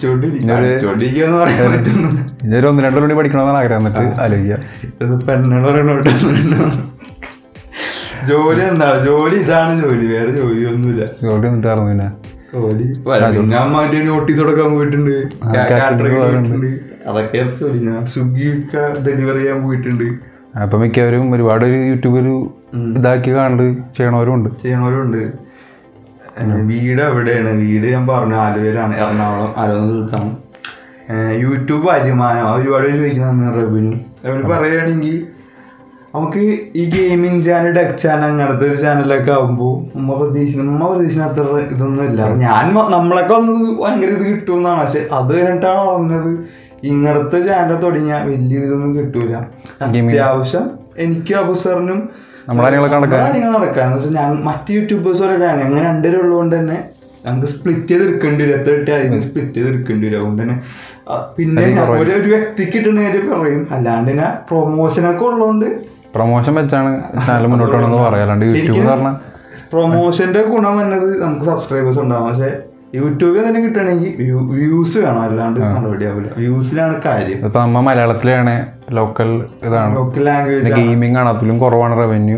ഇതൊരു ഒന്ന് രണ്ടു മണി പഠിക്കണമെന്നാണ് ആഗ്രഹം. എന്നിട്ട് ആലോചിക്കാം പെണ്ണുകൾ പറയണോ ജോലി എന്താണ് ജോലി, ഇതാണ് ജോലി, വേറെ ജോലി ഒന്നുമില്ല. ജോലി എന്നിട്ടായിരുന്നു പിന്നെ ജോലി ഞാൻ മാറ്റി നോട്ടീസ് കൊടുക്കാൻ പോയിട്ടുണ്ട്, അതൊക്കെ ജോലി. ഞാൻ സ്വിഗ്ഗി ഒക്കെ ഡെലിവറി ചെയ്യാൻ പോയിട്ടുണ്ട്. അപ്പൊ മിക്കവരും ഒരുപാട് യൂട്യൂബിൽ ഇതാക്കി കണ്ട് ചെയ്യണവരും ഉണ്ട് ചെയ്യണവരും ഉണ്ട് വീട് എവിടെയാണ്? വീട് ഞാൻ പറഞ്ഞു ആലുവയിലാണ്, എറണാകുളം ആലുവ സ്ഥലത്താണ്. യൂട്യൂബ് വരുമാനം ഒരുപാട് പേര് ചോദിക്കുന്ന റവന്യൂ റവന്യൂ പറയുകയാണെങ്കിൽ നമുക്ക് ഈ ഗെയിമിങ് ചാനൽ, ഡെക് ചാനൽ, അങ്ങനത്തെ ഒരു ചാനലൊക്കെ ആകുമ്പോൾ ഉമ്മ പ്രതീക്ഷിക്കുന്ന ഉമ്മ പ്രതീക്ഷിക്കുന്ന അത്ര ഇതൊന്നും ഇല്ല. ഞാൻ നമ്മളൊക്കെ വന്നത് ഭയങ്കര ഇത് കിട്ടുമെന്നാണ്. പക്ഷെ അത് കഴിഞ്ഞിട്ടാണ് പറഞ്ഞത് ഇങ്ങനത്തെ ചാനൽ തുടങ്ങിയാൽ വലിയ ഇതൊന്നും കിട്ടൂല. അത്യാവശ്യം എനിക്ക് അബുസറിനും കാര്യങ്ങൾ നടക്കാൻ എന്ന് വെച്ചാൽ ഞാൻ മറ്റ് യൂട്യൂബേഴ്സൊക്കെ അങ്ങനെ രണ്ടുപേരും ഉള്ളതുകൊണ്ട് തന്നെ നമുക്ക് സ്പ്ലിറ്റ് ചെയ്ത് എടുക്കേണ്ടി വരും. എത്ര കിട്ടിയാൽ അതിന് സ്പ്ലിറ്റ് ചെയ്ത് എടുക്കേണ്ടി വരും. അതുകൊണ്ട് തന്നെ പിന്നെ ഒരു ഒരു വ്യക്തിക്ക് കിട്ടുന്ന പറയും, അല്ലാണ്ട് തന്നെ പ്രൊമോഷനൊക്കെ ഉള്ളതുകൊണ്ട് പ്രൊമോഷൻ വെച്ചാണ് ചാനൽ മുന്നോട്ട് പോകണമെന്ന് പറയാറുണ്ട്. യൂട്യൂബ് പറഞ്ഞാൽ പ്രൊമോഷന്റെ ഗുണം വന്നത് നമുക്ക് സബ്സ്ക്രൈബേഴ്സ് ഉണ്ടാവും. പക്ഷെ യൂട്യൂബിൽ തന്നെ കിട്ടണമെങ്കിൽ വ്യൂസ് വേണം, അല്ലാണ്ട് നടപടി ആവില്ല. വ്യൂസിലാണ് കാര്യം. ഇപ്പൊ നമ്മ മലയാളത്തിലാണ് ലോക്കൽ ഇതാണ്, ലോക്കൽ ലാംഗ്വേജ് ഗെയിമിംഗ് ആണ്, അതിലും കുറവാണ് റവന്യൂ.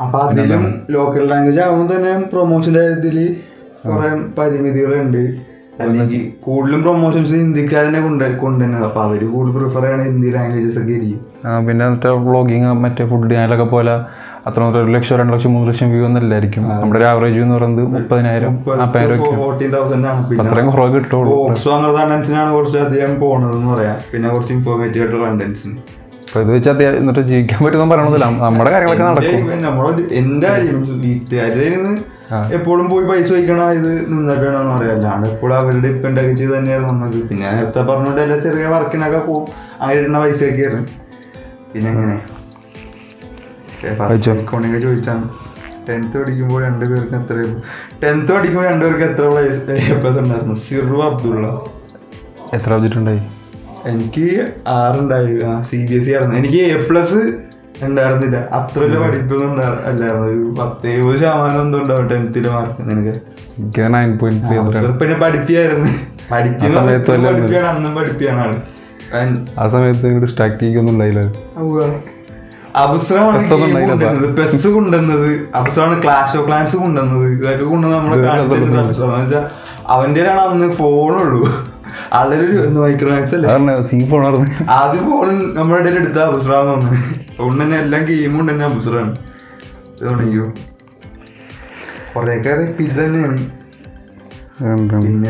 അപ്പൊ അതിലും ലോക്കൽ ലാംഗ്വേജ് ആവുമ്പോൾ തന്നെ പ്രൊമോഷന്റെ കാര്യത്തിൽ കുറെ പരിമിതികളുണ്ട്. അല്ലെങ്കിൽ കൂടുതലും പ്രൊമോഷൻസ് ഹിന്ദിക്കാരനെ കൊണ്ട് കൊണ്ടുവരുന്നത്. അപ്പൊ അവര് കൂടുതൽ പ്രിഫർ ചെയ്യണ ഹിന്ദി ലാംഗ്വേജസ് ഒക്കെ ആയിരിക്കും. പിന്നെ മറ്റേ വ്ളോഗിങ് മറ്റേ ഫുഡ് ചാനലൊക്കെ പോലെ അത്ര ഒരു ലക്ഷം രണ്ട് ലക്ഷം മൂന്ന് ലക്ഷം വ്യൂ ഒന്നും ഇല്ലായിരിക്കും. നമ്മുടെ ഒരു ആവറേജ് എന്ന് പറയുന്നത് മുപ്പതിനായിരം നാൽപ്പതിനായിരം അത്രയും കുറവ് കിട്ടുള്ളൂ. കണ്ടന്റ്സിനാണ് കുറച്ച് അധികം പോണതെന്ന് പറയാം. പിന്നെ കുറച്ച് ഇൻഫോർമേറ്റീവ് ആയിട്ടുള്ള കണ്ടന്റ്സിന് അപ്പൊ ഇത് വെച്ചാൽ അത്യാവശ്യം എന്നിട്ട് ജീവിക്കാൻ പറ്റുന്ന പറയണതില്ല. നമ്മുടെ കാര്യങ്ങളൊക്കെ നടക്കും. നമ്മള് എന്റെ കാര്യം വീട്ടുകാരിൽ നിന്ന് എപ്പോഴും പോയി പൈസ വയ്ക്കണ ഇത് നിന്നിട്ട് വേണമെന്ന് പറയാം. അല്ലാണ്ട് എപ്പോഴും അവരുടെ ഡിപ്പെൻഡ് ഒക്കെ ചെയ്ത് തന്നെയായിരുന്നു നമുക്ക്. പിന്നെ നേരത്തെ പറഞ്ഞുകൊണ്ട് എല്ലാ ചെറിയ വർക്കിനൊക്കെ പോകും. അങ്ങനെ ഇടുന്ന പൈസയൊക്കെ ആയിരുന്നു. പിന്നെ എങ്ങനെ അക്കൗണ്ടിങ് ചോദിച്ചാണ്. ടെൻത്ത് പഠിക്കുമ്പോൾ രണ്ടുപേർക്ക് എത്ര ടെൻത്ത് പഠിക്കുമ്പോൾ രണ്ടുപേർക്ക് എത്ര എ പ്ലസ് ഉണ്ടായിരുന്നു? സിറു അബ്ദുള്ള എത്ര സബ്ജക്റ്റുണ്ടായി? എനിക്ക് ആറുണ്ടായി. സി ബി എസ് സി ആയിരുന്നു. എനിക്ക് എ പ്ലസ് ഉണ്ടായിരുന്നില്ല. അത്ര വലിയ പഠിപ്പൊന്നും അല്ലായിരുന്നു. ഒരു പത്ത് എഴുപത് ശതമാനം എന്തോ ഉണ്ടാവും ടെൻത്തിലെ മാർക്ക്. നിനക്ക്? പിന്നെ പഠിപ്പിയായിരുന്നു. പഠിപ്പിയാണ് അന്നും പഠിപ്പിയാണ്. ആ സമയത്ത് ഡിസ്ട്രാക്ട് ചെയ്യൊന്നും ഉണ്ടായില്ല. അബ്സറാണ് കൊണ്ടുവന്നത്, പെസ് കൊണ്ടുവന്നത്, അബ്സറാണ് ക്ലാഷ് ഓഫ് ക്ലാൻസ് കൊണ്ടുവന്നത്. ഇതൊക്കെ കൊണ്ടുവന്ന് നമ്മളെ കാണിച്ചിരുന്നത് അബ്സറാന്ന് വെച്ചാൽ അവന്റെ അന്ന് ഫോണുള്ളൂ. ആളൊരു മൈക്രോമാക്സ് അല്ലേ ആദ്യം ഫോൺ നമ്മുടെ ഇടയിൽ എടുത്ത അബ്സറാന്ന് തോന്നുന്നു. അതുകൊണ്ട് തന്നെ എല്ലാം ഗെയിമും കൊണ്ട് തന്നെ അബ്സറാണ് തുടങ്ങിയോ. കൊറേയൊക്കെ ഇത് തന്നെയാണ്. പിന്നെ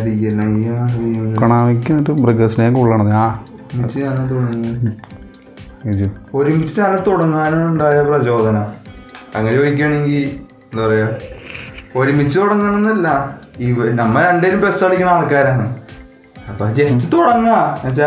ഒരുമിച്ച് ചാനൽ തുടങ്ങാനുണ്ടായ പ്രചോദനം അങ്ങനെ ചോദിക്കുകയാണെങ്കിൽ എന്താ പറയാ, ഒരുമിച്ച് തുടങ്ങണമെന്നല്ല. ഈ നമ്മ രണ്ടുപേരും ബസ് കളിക്കുന്ന ആൾക്കാരാണ്. അപ്പൊ ജസ്റ്റ് തുടങ്ങാ എന്നുവെച്ചാ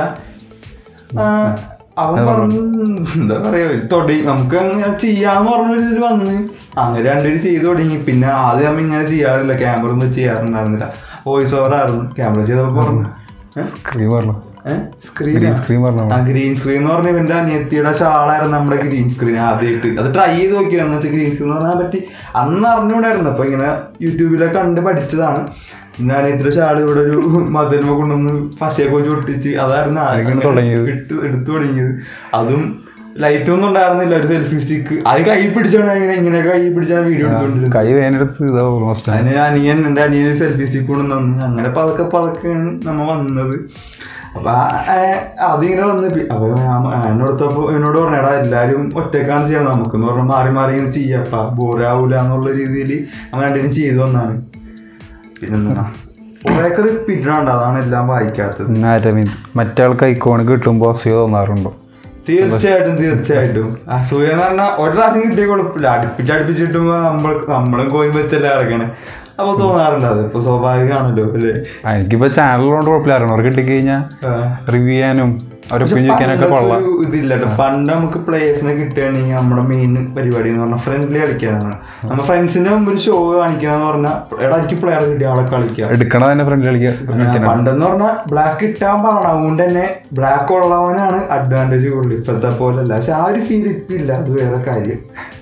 അവൻ പറഞ്ഞു എന്താ പറയാ തുടങ്ങി നമുക്ക് അങ്ങനെ ചെയ്യാന്ന് പറഞ്ഞൊരു ഇതിൽ വന്ന് അങ്ങനെ രണ്ടുപേരും ചെയ്ത് തുടങ്ങി. പിന്നെ ആദ്യം നമ്മ ഇങ്ങനെ ചെയ്യാറില്ല, ക്യാമറ ഒന്നും ചെയ്യാറുണ്ടായിരുന്നില്ല. വോയിസ് ഓവർ ആയിരുന്നു. ക്യാമറ ചെയ്തപ്പോ പറഞ്ഞു സ്ക്രീൻ ഗ്രീൻ സ്ക്രീൻ എന്ന് പറഞ്ഞ ഇവന്റെ അനിയത്തിയുടെ ഷാളായിരുന്നു നമ്മുടെ ഗ്രീൻ സ്ക്രീൻ ആദ്യമായിട്ട്. അത് ട്രൈ ചെയ്ത് നോക്കിയാന്ന് വെച്ചാൽ ഗ്രീൻ സ്ക്രീൻ എന്ന് പറഞ്ഞാൽ പറ്റി അന്ന് അറിഞ്ഞുകൂടായിരുന്നു. അപ്പൊ ഇങ്ങനെ യൂട്യൂബിലൊക്കെ കണ്ട് പഠിച്ചതാണ്. പിന്നെ അനിയത്തിയുടെ ഷാൾ ഇവിടെ ഒരു മതിലുമ കൊണ്ടൊന്ന് ഫശയൊക്കെ വെച്ച് ഒട്ടിച്ച് അതായിരുന്നു എടുത്ത് എടുത്തു തുടങ്ങിയത്. അതും ലൈറ്റ് ഒന്നും ഉണ്ടായിരുന്നില്ല, ഒരു സെൽഫി സ്റ്റിക്ക്. അത് കൈ പിടിച്ചാണ് ഇങ്ങനെ കൈ പിടിച്ചാണ് വീഡിയോ എടുത്തുകൊണ്ടിരുന്നത്. അതിന് അനിയൻ എൻ്റെ അനിയൻ സെൽഫി സ്റ്റിക്ക് കൊണ്ട് തന്നു. അങ്ങനെ പതൊക്കെ പതൊക്കെയാണ് നമ്മ വന്നത്. അപ്പൊ അതിങ്ങനെ വന്ന് അപ്പൊ എന്നോടത്തപ്പോ എന്നോട് പറഞ്ഞടാ എല്ലാരും ഒറ്റക്കാണ് ചെയ്യണം, നമുക്കെന്ന് പറഞ്ഞാൽ മാറി മാറി ഇങ്ങനെ ചെയ്യാപ്പ ബോറാവൂല എന്നുള്ള രീതിയിൽ നമ്മൾ രണ്ടിനും ചെയ്തു വന്നാണ്. പിന്നെന്താ കുറേയൊക്കെ റിപ്പീറ്റഡ് ഉണ്ട്, അതാണ് എല്ലാം വായിക്കാത്തത്. മറ്റാൾക്ക് ഐക്കോൺ കിട്ടുമ്പോ അസൂയ തോന്നാറുണ്ടോ? തീർച്ചയായിട്ടും തീർച്ചയായിട്ടും അസൂയ എന്ന് പറഞ്ഞാൽ ഒരു പ്രാവശ്യം കിട്ടിയ കുഴപ്പമില്ല. അടുപ്പിച്ച് അടുപ്പിച്ചിട്ടുമ്പോ നമ്മൾ നമ്മളും കോയിൻ വെച്ചല്ലേ ഇറങ്ങണേ. അപ്പൊ തോന്നാറുണ്ട്, അത് ഇപ്പൊ സ്വാഭാവികമാണല്ലോ അല്ലേ. എനിക്കിപ്പോ ചാനലുകൊണ്ട് കുഴപ്പമില്ലായിരുന്നു. അവർക്ക് കിട്ടിക്കഴിഞ്ഞാൽ റിവ്യൂ ചെയ്യാനും ഇതില്ല. പണ്ട് നമുക്ക് പ്ലേയേഴ്സിനെ കിട്ടുകയാണെങ്കിൽ നമ്മുടെ മെയിൻ പരിപാടി എന്ന് പറഞ്ഞാൽ ഫ്രണ്ട്ലി കളിക്കാനാണ്. നമ്മൾ ഫ്രണ്ട്സിന്റെ മുമ്പിൽ ഷോ കാണിക്കാന്ന് പറഞ്ഞാൽ എടാ എനിക്ക് പ്ലെയർ കിട്ടിയ ആളെ കളിക്കുക പണ്ടെന്ന് പറഞ്ഞാൽ ബ്ലാക്ക് കിട്ടാൻ പാടാണ്. അതുകൊണ്ട് തന്നെ ബ്ലാക്ക് ഉള്ളവനാണ് അഡ്വാൻറ്റേജ് കൂടുതൽ. ഇപ്പത്തെ പോലെ അല്ല. പക്ഷെ ആ ഒരു ഫീൽ ഇപ്പില്ല, അത് വേറെ കാര്യം.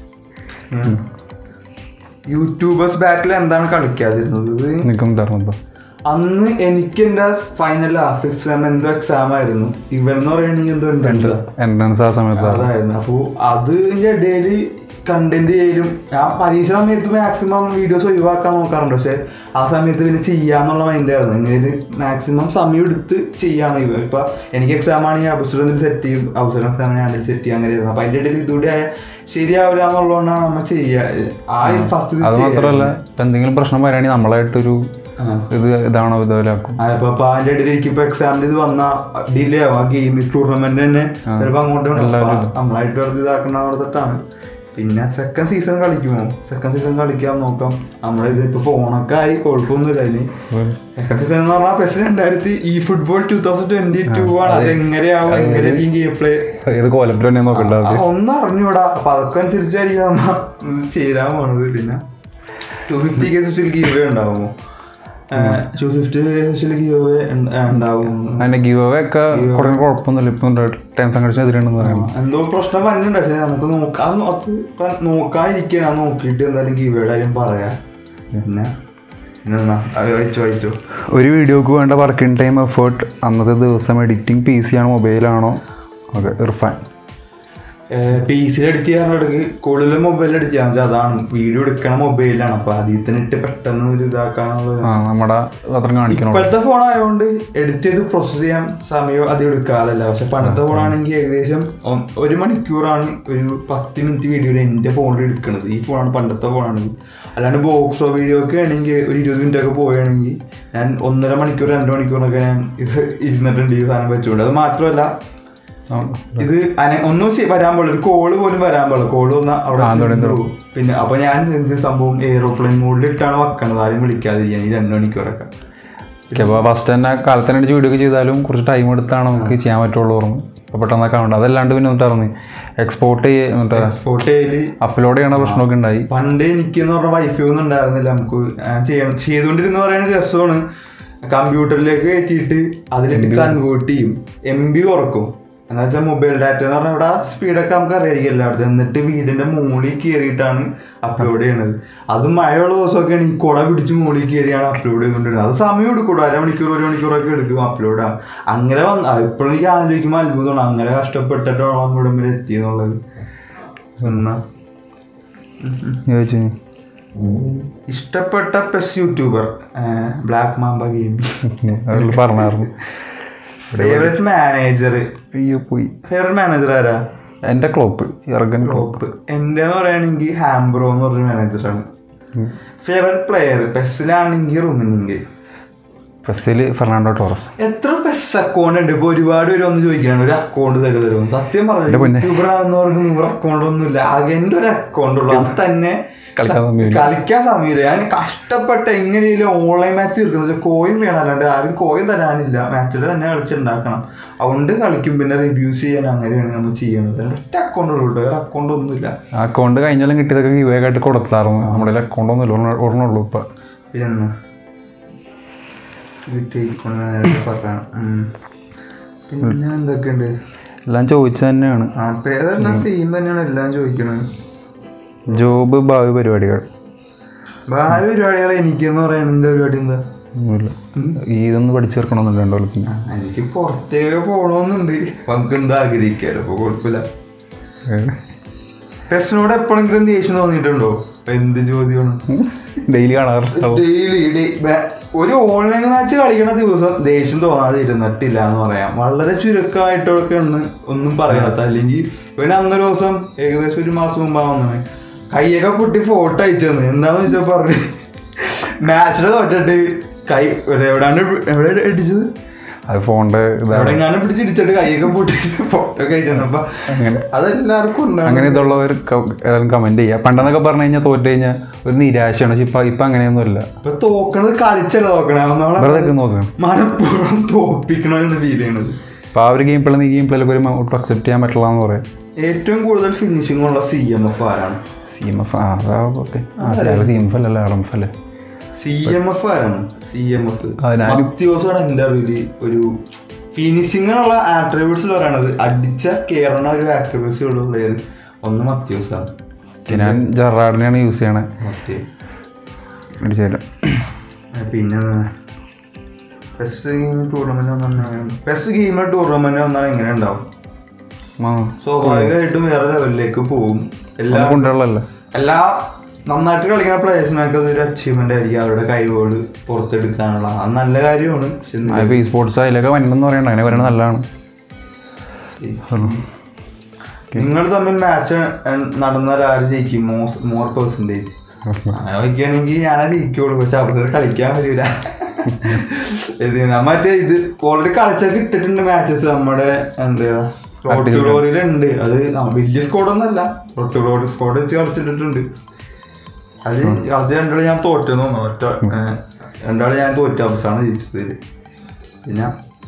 യൂട്യൂബേഴ്സ് ബാക്കിൽ എന്താണ് കളിക്കാതിരുന്നത്? അന്ന് എനിക്ക് എന്റെ ഫൈനൽ ഫിഫ്ത് സെം എന്തോ എക്സാം ആയിരുന്നു. ഇവരെന്ന് പറയുകയാണെങ്കിൽ എന്തോ എൻട്രൻസ് അതായിരുന്നു. അപ്പൊ അതിന്റെ ഇടയിൽ കണ്ടന്റ് ചെയ്യലും ഞാൻ പരീക്ഷ സമയത്ത് മാക്സിമം വീഡിയോസ് ഒഴിവാക്കാൻ നോക്കാറുണ്ട്. പക്ഷെ ആ സമയത്ത് പിന്നെ ചെയ്യാന്നുള്ള മൈൻഡായിരുന്നു. ഇങ്ങനെ മാക്സിമം സമയം എടുത്ത് ചെയ്യാണ്. ഇവ ഇപ്പൊ എനിക്ക് എക്സാം ആണെങ്കിൽ അവസരം സെറ്റ് ചെയ്യും, അവസരം എക്സാം ഞാൻ സെറ്റ് ചെയ്യും, അങ്ങനെയായിരുന്നു. അപ്പൊ അതിന്റെ ഇടയിൽ ഇതുകൂടി ആയ ശരിയാവില്ല എന്നുള്ളതുകൊണ്ടാണ് നമ്മൾ ചെയ്യുക. ആ ഫസ്റ്റ് അത് മാത്രമല്ല എന്തെങ്കിലും പ്രശ്നം വരികയാണെങ്കിൽ നമ്മളായിട്ടൊരു ഇത് ഇതാണോ ഇതുപോലെയാക്കും. അപ്പൊ അതിന്റെ ഇടയിൽ എനിക്കിപ്പോ എക്സാമിന് ഇത് വന്ന ഡിലേ ആവും. ആ ഗെയിം ടൂർണമെന്റ് തന്നെ ചിലപ്പോ അങ്ങോട്ട് നമ്മളായിട്ട് വെറുതെ ഇതാക്കുന്ന ഓർത്തിട്ടാണ്. പിന്നെ സെക്കൻഡ് സീസൺ കളിക്കുമോ? സെക്കൻഡ് സീസൺ കളിക്കാൻ നോക്കാം. നമ്മുടെ ഇത് ഇപ്പൊ ഫോണൊക്കെ ആയി കുഴപ്പമൊന്നുമില്ല. അതിന് സെക്കൻഡ് സീസൺ എന്ന് പറഞ്ഞാൽ പെസ് രണ്ടായിരത്തി ഈ football two thousand twenty two ആണ്. അത് എങ്ങനെയാവും, എങ്ങനെയായിരിക്കും ഗെയിം പ്ലേ ഒന്നും അറിഞ്ഞൂടാ. അപ്പൊ അതൊക്കെ അനുസരിച്ചായിരിക്കും നമ്മ ചെയ്യാൻ പോണത്. പിന്നെ two fifty K special giveaway ഉണ്ടാവുമോ? Two fifty special giveaway ഉണ്ടാവും. എന്തോ പ്രശ്നം വന്നിട്ടുണ്ട്. പക്ഷെ നമുക്ക് നോക്കാൻ നോക്കാതിരിക്കണം. നോക്കിയിട്ട് എന്തായാലും ഗീവയുടെ കാര്യം പറയാം. പിന്നെ വായിച്ചോ വായിച്ചോ ഒരു വീഡിയോക്ക് വേണ്ട വർക്കിംഗ് ടൈം എഫേർട്ട് അന്നത്തെ ദിവസം എഡിറ്റിംഗ് പി സി ആണോ മൊബൈലാണോ? ഓക്കെ ഇർഫാൻ പി സിയിൽ എഡിറ്റ് ചെയ്യാറുണ്ടെങ്കിൽ കൂടുതലും മൊബൈലിൽ എഡിറ്റ് ചെയ്യാൻ വെച്ചാൽ അതാണ് വീഡിയോ എടുക്കണ മൊബൈലിലാണ്. അപ്പൊ അതിൽ തന്നെ ഇട്ട് പെട്ടെന്ന് ഒരു ഇതാക്കാനുള്ളത്. ഇപ്പോഴത്തെ ഫോൺ ആയതുകൊണ്ട് എഡിറ്റ് ചെയ്ത് പ്രോസസ് ചെയ്യാൻ സമയം അധികം എടുക്കാറില്ല. പക്ഷെ പണ്ടത്തെ ഫോണാണെങ്കിൽ ഏകദേശം ഒരു മണിക്കൂറാണ് ഒരു പത്ത് മിനിറ്റ് വീഡിയോ എന്റെ ഫോണിൽ എടുക്കുന്നത്. ഈ ഫോണാണ് പണ്ടത്തെ ഫോണാണെങ്കിൽ. അല്ലാണ്ട് ബോക്സോ വീഡിയോ ഒക്കെ ആണെങ്കിൽ ഒരു ഇരുപത് മിനിറ്റ് ഒക്കെ പോവുകയാണെങ്കിൽ ഞാൻ ഒന്നര മണിക്കൂർ രണ്ട് മണിക്കൂറൊക്കെ ഞാൻ ഇത് ഇരുന്നിട്ടുണ്ട് ഈ സാധനം വെച്ചുകൊണ്ട്. അത് മാത്രമല്ല ഇത് ഒന്നും വരാൻ പാടില്ല, ഒരു കോള് പോലും വരാൻ പാടില്ല. കോള് വന്നാൽ അവിടെ പിന്നെ അപ്പൊ ഞാൻ എന്ത് സംഭവം എയ്റോപ്ലെയിൻ മോഡിൽ ഇട്ടാണ് വെക്കണത്, ആരും വിളിക്കാതിരിക്കാൻ ഈ രണ്ട് മണിക്കൂറൊക്കെ. ഫസ്റ്റ് തന്നെ കാലത്തന്നെ അടിച്ച് വീഡിയോ ഒക്കെ ചെയ്താലും കുറച്ച് ടൈം എടുത്താണ് നമുക്ക് ചെയ്യാൻ പറ്റുള്ളൂ ഓർമ്മ. അപ്പോൾ പെട്ടെന്നൊക്കെ ഉണ്ട്. അതല്ലാണ്ട് പിന്നെ എന്നിട്ടായിരുന്നു എക്സ്പോർട്ട് ചെയ്യ എക്സ്പോർട്ട് ചെയ്യല് അപ്ലോഡ് ചെയ്യണ പ്രശ്നമൊക്കെ ഉണ്ടായി. പണ്ട് എനിക്ക് എന്ന് പറഞ്ഞാൽ വൈഫൈ ഒന്നും ഉണ്ടായിരുന്നില്ല. നമുക്ക് ചെയ്യണം ചെയ്തുകൊണ്ടിരുന്ന പറയുന്ന രസമാണ്. കമ്പ്യൂട്ടറിലേക്ക് കയറ്റിയിട്ട് അതിലിട്ട് കൺവേർട്ട് ചെയ്യും, എം ബി കുറക്കും. എന്ന് വെച്ചാൽ മൊബൈൽ ഡാറ്റ എന്ന് പറഞ്ഞാൽ ഇവിടെ സ്പീഡൊക്കെ നമുക്ക് അറിയായിരിക്കും എല്ലായിടത്തും. എന്നിട്ട് വീടിന്റെ മുകളിൽ കയറിയിട്ടാണ് അപ്ലോഡ് ചെയ്യണത്. അത് മഴയുള്ള ദിവസമൊക്കെയാണ് ഈ കുട പിടിച്ച് മുകളിൽ കയറിയാണ് അപ്ലോഡ് ചെയ്തുകൊണ്ടിരുന്നത്. അത് സമയം എടുക്കൂടോ, അരമണിക്കൂർ ഒരു മണിക്കൂറൊക്കെ എടുക്കും അപ്ലോഡ് ആകാം. അങ്ങനെ വന്ന ഇപ്പോഴും എനിക്ക് ആലോചിക്കുമ്പോൾ അത്ഭുതമാണ് അങ്ങനെ കഷ്ടപ്പെട്ടിട്ടാണ് ഇവിടെ വരെ എത്തിയെന്നുള്ളത്. എന്നാ ഇഷ്ടപ്പെട്ട PES YouTuber Black Mamba game. പറഞ്ഞായിരുന്നു. ഫേവറേറ്റ് മാനേജർ ഫേവറേറ്റ് മാനേജർ ആരാ? എന്റെ ക്ലോപ്പ് ക്ലോപ്പ് എന്റെ എന്ന് പറയുകയാണെങ്കിൽ ഹാംബ്രോ എന്ന് പറഞ്ഞ മാനേജറാണ്. ഫേവറേറ്റ് പ്ലെയർ പെസ്സിലാണെങ്കിൽ റുമിനിങ്, പെസ്സില് ഫെർണാണ്ടോ ടോറസ്. എത്ര പെസ് അക്കൗണ്ട് ഉണ്ട്? ഇപ്പൊ ഒരുപാട് പേര് ഒന്ന് ചോദിക്കാണ് ഒരു അക്കൗണ്ട് തരും തരും. സത്യം പറഞ്ഞു യൂട്യൂബറാന്ന് പറഞ്ഞ നൂറ് അക്കൗണ്ട് ഒന്നും ഇല്ല, ആകെ എന്റെ ഒരു അക്കൗണ്ട് ഉള്ളു. അത് തന്നെ കളിക്കാൻ സമയമില്ല. ഞാൻ കഷ്ടപ്പെട്ട എങ്ങനെയും ഓൺലൈൻ മാച്ച് തീർക്കുന്നത്. കോയിൻ വേണം, അല്ലാണ്ട് ആരും കോയിൻ തരാനില്ല. മാച്ചിൽ തന്നെ കളിച്ചുണ്ടാക്കണം. അതുകൊണ്ട് കളിക്കും. പിന്നെ റിവ്യൂസ് ചെയ്യാൻ അങ്ങനെയാണ് നമ്മൾ ചെയ്യുന്നത്. ഒറ്റ അക്കൗണ്ട് ഉള്ളൂ, വേറെ അക്കൗണ്ട് ഒന്നുമില്ല. അക്കൗണ്ട് കഴിഞ്ഞാലും കിട്ടിയതൊക്കെ വിവേകമായിട്ട് കൊടുത്തായിരുന്നു. നമ്മുടെ അക്കൗണ്ട് ഒന്നുമില്ല, ഒരെണ്ണുള്ളൂ ഇപ്പൊ. പിന്നെ പിന്നെ എന്തൊക്കെയുണ്ട്? എല്ലാം ചോദിച്ചത് തന്നെയാണ്. ആ പേരെല്ലാം സെയിം തന്നെയാണ് എല്ലാം ചോദിക്കണത്. ജോബ്, ഭാവി പരിപാടികൾ. ഭാവി പരിപാടികൾ എനിക്കെന്ന് പറയുന്നത് എന്താ പരിപാടി? എന്താ ഇതൊന്ന് പഠിച്ചേർക്കണമെന്നുണ്ടോ? എനിക്ക് പുറത്തേക്ക് പോകണമെന്നുണ്ട്. നമുക്ക് എന്താ ആഗ്രഹിക്കാലോ, അപ്പൊ കുഴപ്പമില്ല. പെസ്സിനോട് എപ്പോഴെങ്കിലും ദേഷ്യം തോന്നിയിട്ടുണ്ടോ? എന്ത് ചോദ്യമാണ്? ഡെയിലി കാണാറുണ്ടോ? ഡെയിലി ഒരു ഓൺലൈൻ മാച്ച് കളിക്കണ ദിവസം ദേഷ്യം തോന്നാതെ ഇരുന്നിട്ടില്ല എന്ന് പറയാം. വളരെ ചുരുക്കമായിട്ടൊക്കെ ഒന്ന് ഒന്നും പറയാത്ത. അല്ലെങ്കിൽ പിന്നെ അന്നൊരു ദിവസം ഏകദേശം ഒരു മാസം മുമ്പാവുന്നതാണ് കൈയൊക്കെ പൊട്ടി ഫോട്ടോ അയച്ചു തന്നെ. എന്താന്ന് വെച്ചാൽ പറഞ്ഞു മാച്ചിൽ തോറ്റിട്ട് കൈ എവിടെയാണ് എവിടെ അടിച്ചത്, അത് ഫോണിന്റെ എവിടെങ്ങാനും പിടിച്ചിടിച്ചിട്ട് കൈയൊക്കെ പൊട്ടിട്ട് ഫോട്ടോ ഒക്കെ അയച്ചു. അപ്പൊ അതെല്ലാവർക്കും ഉണ്ടാവും. അങ്ങനെ ഇതുള്ളവർ കമന്റ് ചെയ്യാം. പണ്ടെന്നൊക്കെ പറഞ്ഞു കഴിഞ്ഞാൽ തോറ്റ് കഴിഞ്ഞാൽ ഒരു നിരാശയാണ്. പക്ഷെ ഇപ്പൊ ഇപ്പൊ അങ്ങനെയൊന്നുമില്ല. ഇപ്പൊ തോക്കണത് കളിച്ചല്ല നോക്കണം, നോക്കണം, മനഃപൂർവ്വം തോപ്പിക്കണമെന്ന് ഫീൽ ചെയ്യണത്. അപ്പൊ ആ ഒരു ഗെയിം പ്ലേ ഈ ഗെയിം പ്ലേയിലൊക്കെ ഒരു അക്സെപ്റ്റ് ചെയ്യാൻ പറ്റില്ല എന്ന് പറയാം. ഏറ്റവും കൂടുതൽ ഫിനിഷിംഗ് ഉള്ള സി എം എഫ് ആരാണ്? സി എം എഫ് ആ ഓക്കെ സി എം എഫ് അല്ലല്ലോ ആർ എം എഫ് അല്ലേ? സി എം എഫ് ആരാണ്? സി എം എഫ് മത്യോസാണ് എൻ്റെ അറിവില് ഒരു ഫിനിഷിങ്ങിനുള്ള ആട്രിബ്യൂട്ട്സിൽ പറയണത്. അടിച്ച കേറണ ഒരു ആട്രിബ്യൂട്ട്സ് ഉള്ള പ്ലെയർ ഒന്ന് മത്യോസാണ്. ഞാൻ ജെറാർഡിനെയാണ് യൂസ് ചെയ്യണേ. പിന്നെ പെസ് ഗെയിം ടൂർണമെന്റ് വന്നാൽ പെസ് ഗെയിം ടൂർണമെന്റ് വന്നാൽ എങ്ങനെ ഉണ്ടാവും? സ്വാഭാവികമായിട്ടും വേറെ ലെവലിലേക്ക് പോകും. എല്ലാ എല്ലാ നന്നായിട്ട് കളിക്കുന്ന പ്ലേയേഴ്സിനൊക്കെ അതൊരു അച്ചീവ്മെന്റ് ആയിരിക്കും. അവരുടെ കഴിവുകൾ പുറത്തെടുക്കാനുള്ള അത് നല്ല കാര്യമാണ്. സ്പോർട്സ് അതിലൊക്കെ വരണമെന്ന് പറയണ്ട, അങ്ങനെ വരണം നല്ലതാണ്. നിങ്ങൾ തമ്മിൽ മാച്ച് നടന്നാൽ ആര് ജയിക്കും? മോസ് മോർ പെർസെൻറ്റേജ് അങ്ങനെ വയ്ക്കുകയാണെങ്കിൽ ഞാനാ ജയിക്കുള്ളൂ. പക്ഷെ അവിടെ കളിക്കാൻ പറ്റൂല. മറ്റേ ഇത് ഓൾറെഡി കളിച്ചൊക്കെ ഇട്ടിട്ടുണ്ട് മാച്ചസ്. നമ്മുടെ എന്താ റോട്ട് ഗ്ലോറിയിലുണ്ട്. അത് വലിയ സ്കോഡൊന്നല്ല, റോട്ട് ഗ്ലോറി സ്കോഡ് വെച്ച് കളിച്ചിട്ടുണ്ട്. അത് അത് രണ്ടാളും ഞാൻ തോറ്റെന്ന് തോന്നുന്നു. ഒറ്റ രണ്ടാളും ഞാൻ തോറ്റ അവസാനം ജയിച്ചതിൽ. പിന്നെ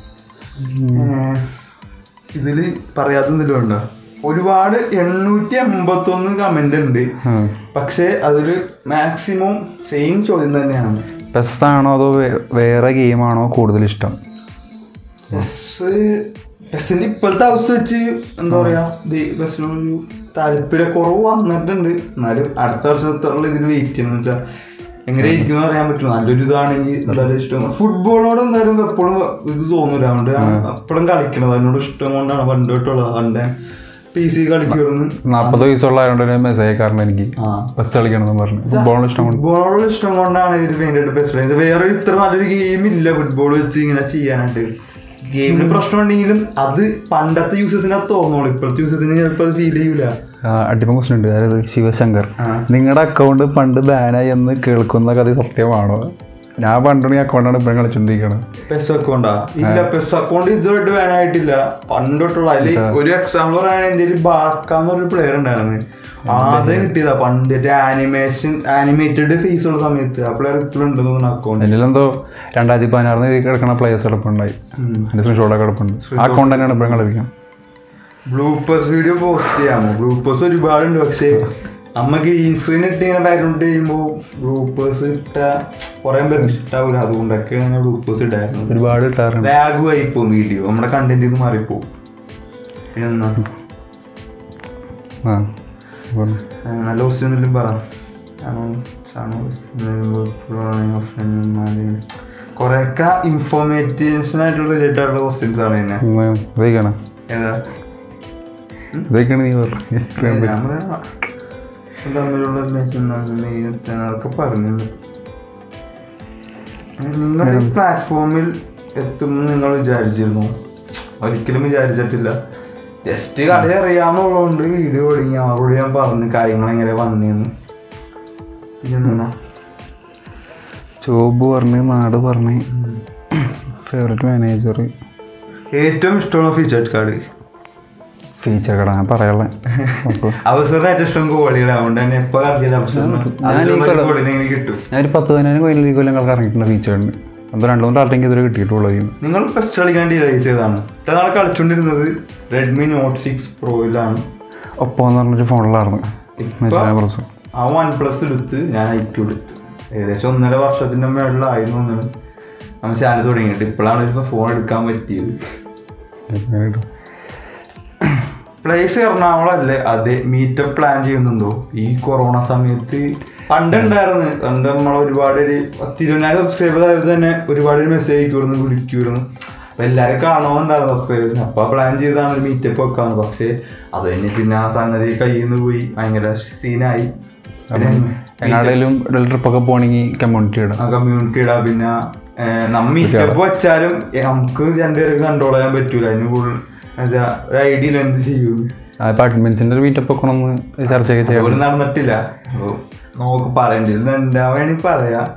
ഇതിൽ പറയാത്ത എന്തെങ്കിലും ഉണ്ടോ? ഒരുപാട് എണ്ണൂറ്റി എൺപത്തി ഒന്ന് കമന്റ് ഉണ്ട്. പക്ഷെ അതൊരു മാക്സിമം സെയിം ചോദ്യം തന്നെയാണ്. പെസ് ആണോ അതോ വേറെ ഗെയിമാണോ കൂടുതൽ ഇഷ്ടം? പെസ് പെസിന്റെ ഇപ്പോഴത്തെ അവസ്ഥ വെച്ച് എന്താ പറയാ, പെസിനൊരു താല്പര്യക്കുറവ് വന്നിട്ടുണ്ട്. എന്നാലും അടുത്ത വർഷത്തുള്ള ഇതിന് വെയിറ്റ് ചെയ്യണമെന്ന് വെച്ചാൽ എങ്ങനെ ഇരിക്കും അറിയാൻ പറ്റും. നല്ലൊരു ഇതാണെങ്കിൽ എന്തായാലും ഇഷ്ടം. ഫുട്ബോളിനോട് എന്തായാലും എപ്പോഴും ഇത് തോന്നൂല. അതുകൊണ്ട് എപ്പോഴും കളിക്കണത് അതിനോട് ഇഷ്ടം കൊണ്ടാണ് പണ്ട് തൊട്ടുള്ളത്. പണ്ട് പി സി കളിക്കുമായിരുന്നു. നാൽപ്പത് വയസ്സുള്ള ആയതുകൊണ്ട് മെസ്സേജ് കാരണം എനിക്ക് ബസ് കളിക്കണമെന്ന് പറഞ്ഞു. ഫുട്ബോളിന് ഇഷ്ടം കൊണ്ട് ഫുട്ബോളോട് ഇഷ്ടം കൊണ്ടാണ് ഇവർ മെയിനായിട്ട് ബെസ്റ്റ് കളിച്ചത്. വേറെ ഇത്ര നല്ലൊരു ഗെയിം ഇല്ല ഫുട്ബോൾ വെച്ച് ഇങ്ങനെ ചെയ്യാനായിട്ട്. ഗെയിമിന് പ്രശ്നം ഉണ്ടെങ്കിലും അത് പണ്ടത്തെ യൂസേഴ്സിനെ തോന്നുള്ളൂ, ഇപ്പോഴത്തെ യൂസേഴ്സിന് ചിലപ്പോൾ അത് ഫീൽ ചെയ്യൂല. അടിമ ക്വസ്റ്റൻ ഉണ്ട്, അതായത് ശിവശങ്കർ, നിങ്ങളുടെ അക്കൗണ്ട് പണ്ട് ബാനായി എന്ന് കേൾക്കുന്ന കഥ സത്യമാണോ? ഞാൻ പണ്ടുണ്ടെങ്കിൽ അക്കൗണ്ടാണ് ഇപ്പോഴും കളിച്ചോണ്ടിരിക്കുന്നത്. പെസ് അക്കൗണ്ടാ? ഇല്ല, പെസ് അക്കൗണ്ട് ഇതുമായിട്ട് ബാനായിട്ടില്ല. പണ്ടോട്ടുള്ള അതിൽ ഒരു എക്സാമ്പിൾ പറയുകയാണെങ്കിൽ എൻ്റെ ഒരു ബാക്കാന്ന് പറഞ്ഞൊരു പ്ലെയർ ഉണ്ടായിരുന്നു, ആദ്യം കിട്ടിയതാ പണ്ട് ആനിമേഷൻ ആനിമേറ്റഡ് ഫേസ് ഉള്ള സമയത്ത്. ആ പ്ലെയർ ഇപ്പോഴും ഉണ്ടെന്ന് തോന്നുന്നു അക്കൗണ്ട്. ഇതിലെന്തോ രണ്ടായിരത്തി പതിനാറിന് കിടക്കുന്ന പ്ലേയേഴ്സ് കിടപ്പുണ്ടായി, അതിന്റെ സ്ക്രീൻഷോട്ടൊക്കെ കിടപ്പുണ്ട്. ആ അക്കൗണ്ട് തന്നെയാണ് ഇപ്പോഴും കളിക്കാം. ബ്ലൂപ്പേഴ്സ് വീഡിയോ പോസ്റ്റ് ചെയ്യാമോ? ബ്ലൂപ്പേഴ്സ് ഒരുപാടുണ്ട്, പക്ഷേ നമ്മ ഗ്രീൻ സ്ക്രീൻ ഇട്ട് ഇങ്ങനെ ബാക്ക്ഗ്രൗണ്ട് ചെയ്യുമ്പോൾ ബ്ലൂപ്പേഴ്സ് ഇട്ട കുറേ പേർക്ക് ഇഷ്ടാവില്ല. അതുകൊണ്ടൊക്കെയാണ് ബ്ലൂപ്പേഴ്സ് ഇട്ടായിരുന്നു. ഒരുപാട് ഇട്ടാറുണ്ട്. ലാഗ് ആയിപ്പോവും വീഡിയോ, നമ്മുടെ കണ്ടന്റ് ഇത് മാറിപ്പോവും. പിന്നെ എന്നാ നല്ല ക്വസ്റ്റ്യൻ എന്തെങ്കിലും പറ. കുറെയൊക്കെ ഇൻഫോർമേറ്റീവ്സ് ആയിട്ടുള്ള റിലേറ്റഡ് ആയിട്ടുള്ള ക്വസ്റ്റ്യൻസ് ആണ്. തന്നെ ഏതാ തമ്മിലുള്ള അതൊക്കെ പറഞ്ഞത്. നിങ്ങൾ ഈ പ്ലാറ്റ്ഫോമിൽ എത്തുമെന്ന് നിങ്ങൾ വിചാരിച്ചിരുന്നു? ഒരിക്കലും വിചാരിച്ചിട്ടില്ല. ജസ്റ്റ് കളി അറിയാമെന്നുള്ളതുകൊണ്ട് വീഡിയോ ഒടുങ്ങി അവരോട് ഞാൻ പറഞ്ഞു കാര്യങ്ങൾ എങ്ങനെ വന്നേന്ന്. പിന്നെ ജോബ് പറഞ്ഞ്, നാട് പറഞ്ഞ്, ഫേവറേറ്റ് മാനേജർ, ഏറ്റവും ഇഷ്ടമുള്ള ഫീച്ചർ കാർഡ്. ഫീച്ചർ കാർഡ് ഞാൻ പറയാനുള്ളത് അവസരം ഏറ്റവും ഇഷ്ടം കോളികൾ. അതുകൊണ്ട് തന്നെ എപ്പോൾ കളിച്ചത് അവസരം കിട്ടും. ഞാനൊരു പത്ത് പതിനായിരം കോയിൻ കൊല്ലങ്ങൾക്ക് ഇറങ്ങിയിട്ടുള്ള ഫീച്ചറുണ്ട്. അത് രണ്ടു മൂന്ന് ആർട്ടെങ്കിൽ ഇതുവരെ കിട്ടിയിട്ടുള്ളത്. നിങ്ങൾ ഫസ്റ്റ് കളിക്കാൻ ഡിവൈസ് ചെയ്താണ് ഇത്ര നാളെ കളിച്ചുകൊണ്ടിരുന്നത്? റെഡ്മി നോട്ട് സിക്സ് പ്രോയിലാണ്. ഒപ്പം എന്ന് പറഞ്ഞൊരു ഫോണിലായിരുന്നു. ആ വൺ പ്ലസ് എടുത്ത് ഞാൻ ഐ ടു എടുത്ത് ഏകദേശം ഒന്നര വർഷത്തിൻ്റെ മേളിലായിരുന്നു എന്നാണ് നമ്മൾ ചാനൽ തുടങ്ങിയിട്ട്. ഇപ്പോഴാണ് ഇപ്പോൾ ഫോൺ എടുക്കാൻ പറ്റിയത്. പ്ലേസ് എറണാകുളമല്ലേ? അതെ. മീറ്റപ്പ് പ്ലാൻ ചെയ്യുന്നുണ്ടോ ഈ കൊറോണ സമയത്ത്? പണ്ടുണ്ടായിരുന്നു. പണ്ട് നമ്മൾ ഒരുപാട് ഒരു പത്തിരുപതിനായിരം സബ്സ്ക്രൈബർ ആയത് തന്നെ ഒരുപാട് മെസ്സേജ് അയക്കുമായിരുന്നു, വിളിക്കുമായിരുന്നു. അപ്പം എല്ലാവരും കാണുമെന്നുണ്ടായിരുന്നു സബ്സ്ക്രൈബേഴ്സ്. അപ്പോൾ പ്ലാൻ ചെയ്താണ് ഒരു മീറ്റപ്പ് വെക്കാമെന്ന്. പക്ഷേ അത് കഴിഞ്ഞ് പിന്നെ ആ സംഗതി കയ്യിൽ നിന്ന് പോയി ഭയങ്കര സീനായി. എങ്ങാടേലും ട്രിപ്പൊക്കെ പോകണമെങ്കിൽ കമ്മ്യൂണിറ്റി ഇടാം. ആ കമ്മ്യൂണിറ്റി ഇടാം. പിന്നെ നമ്മ മീറ്റപ്പ് വെച്ചാലും നമുക്ക് രണ്ടുപേർക്ക് കൺട്രോൾ ചെയ്യാൻ പറ്റൂല. അതിന് കൂടുതൽ ഒരു ഐഡിയയിൽ എന്ത് ചെയ്യും. അപ്പാർട്ട്മെന്റ്സിന്റെ മീറ്റപ്പ് വെക്കണമെന്ന് ചർച്ചയൊക്കെ ചെയ്യാൻ നടന്നിട്ടില്ല. അപ്പോൾ നമുക്ക് പറയേണ്ടത് ഉണ്ടാവുകയാണെങ്കിൽ പറയാം.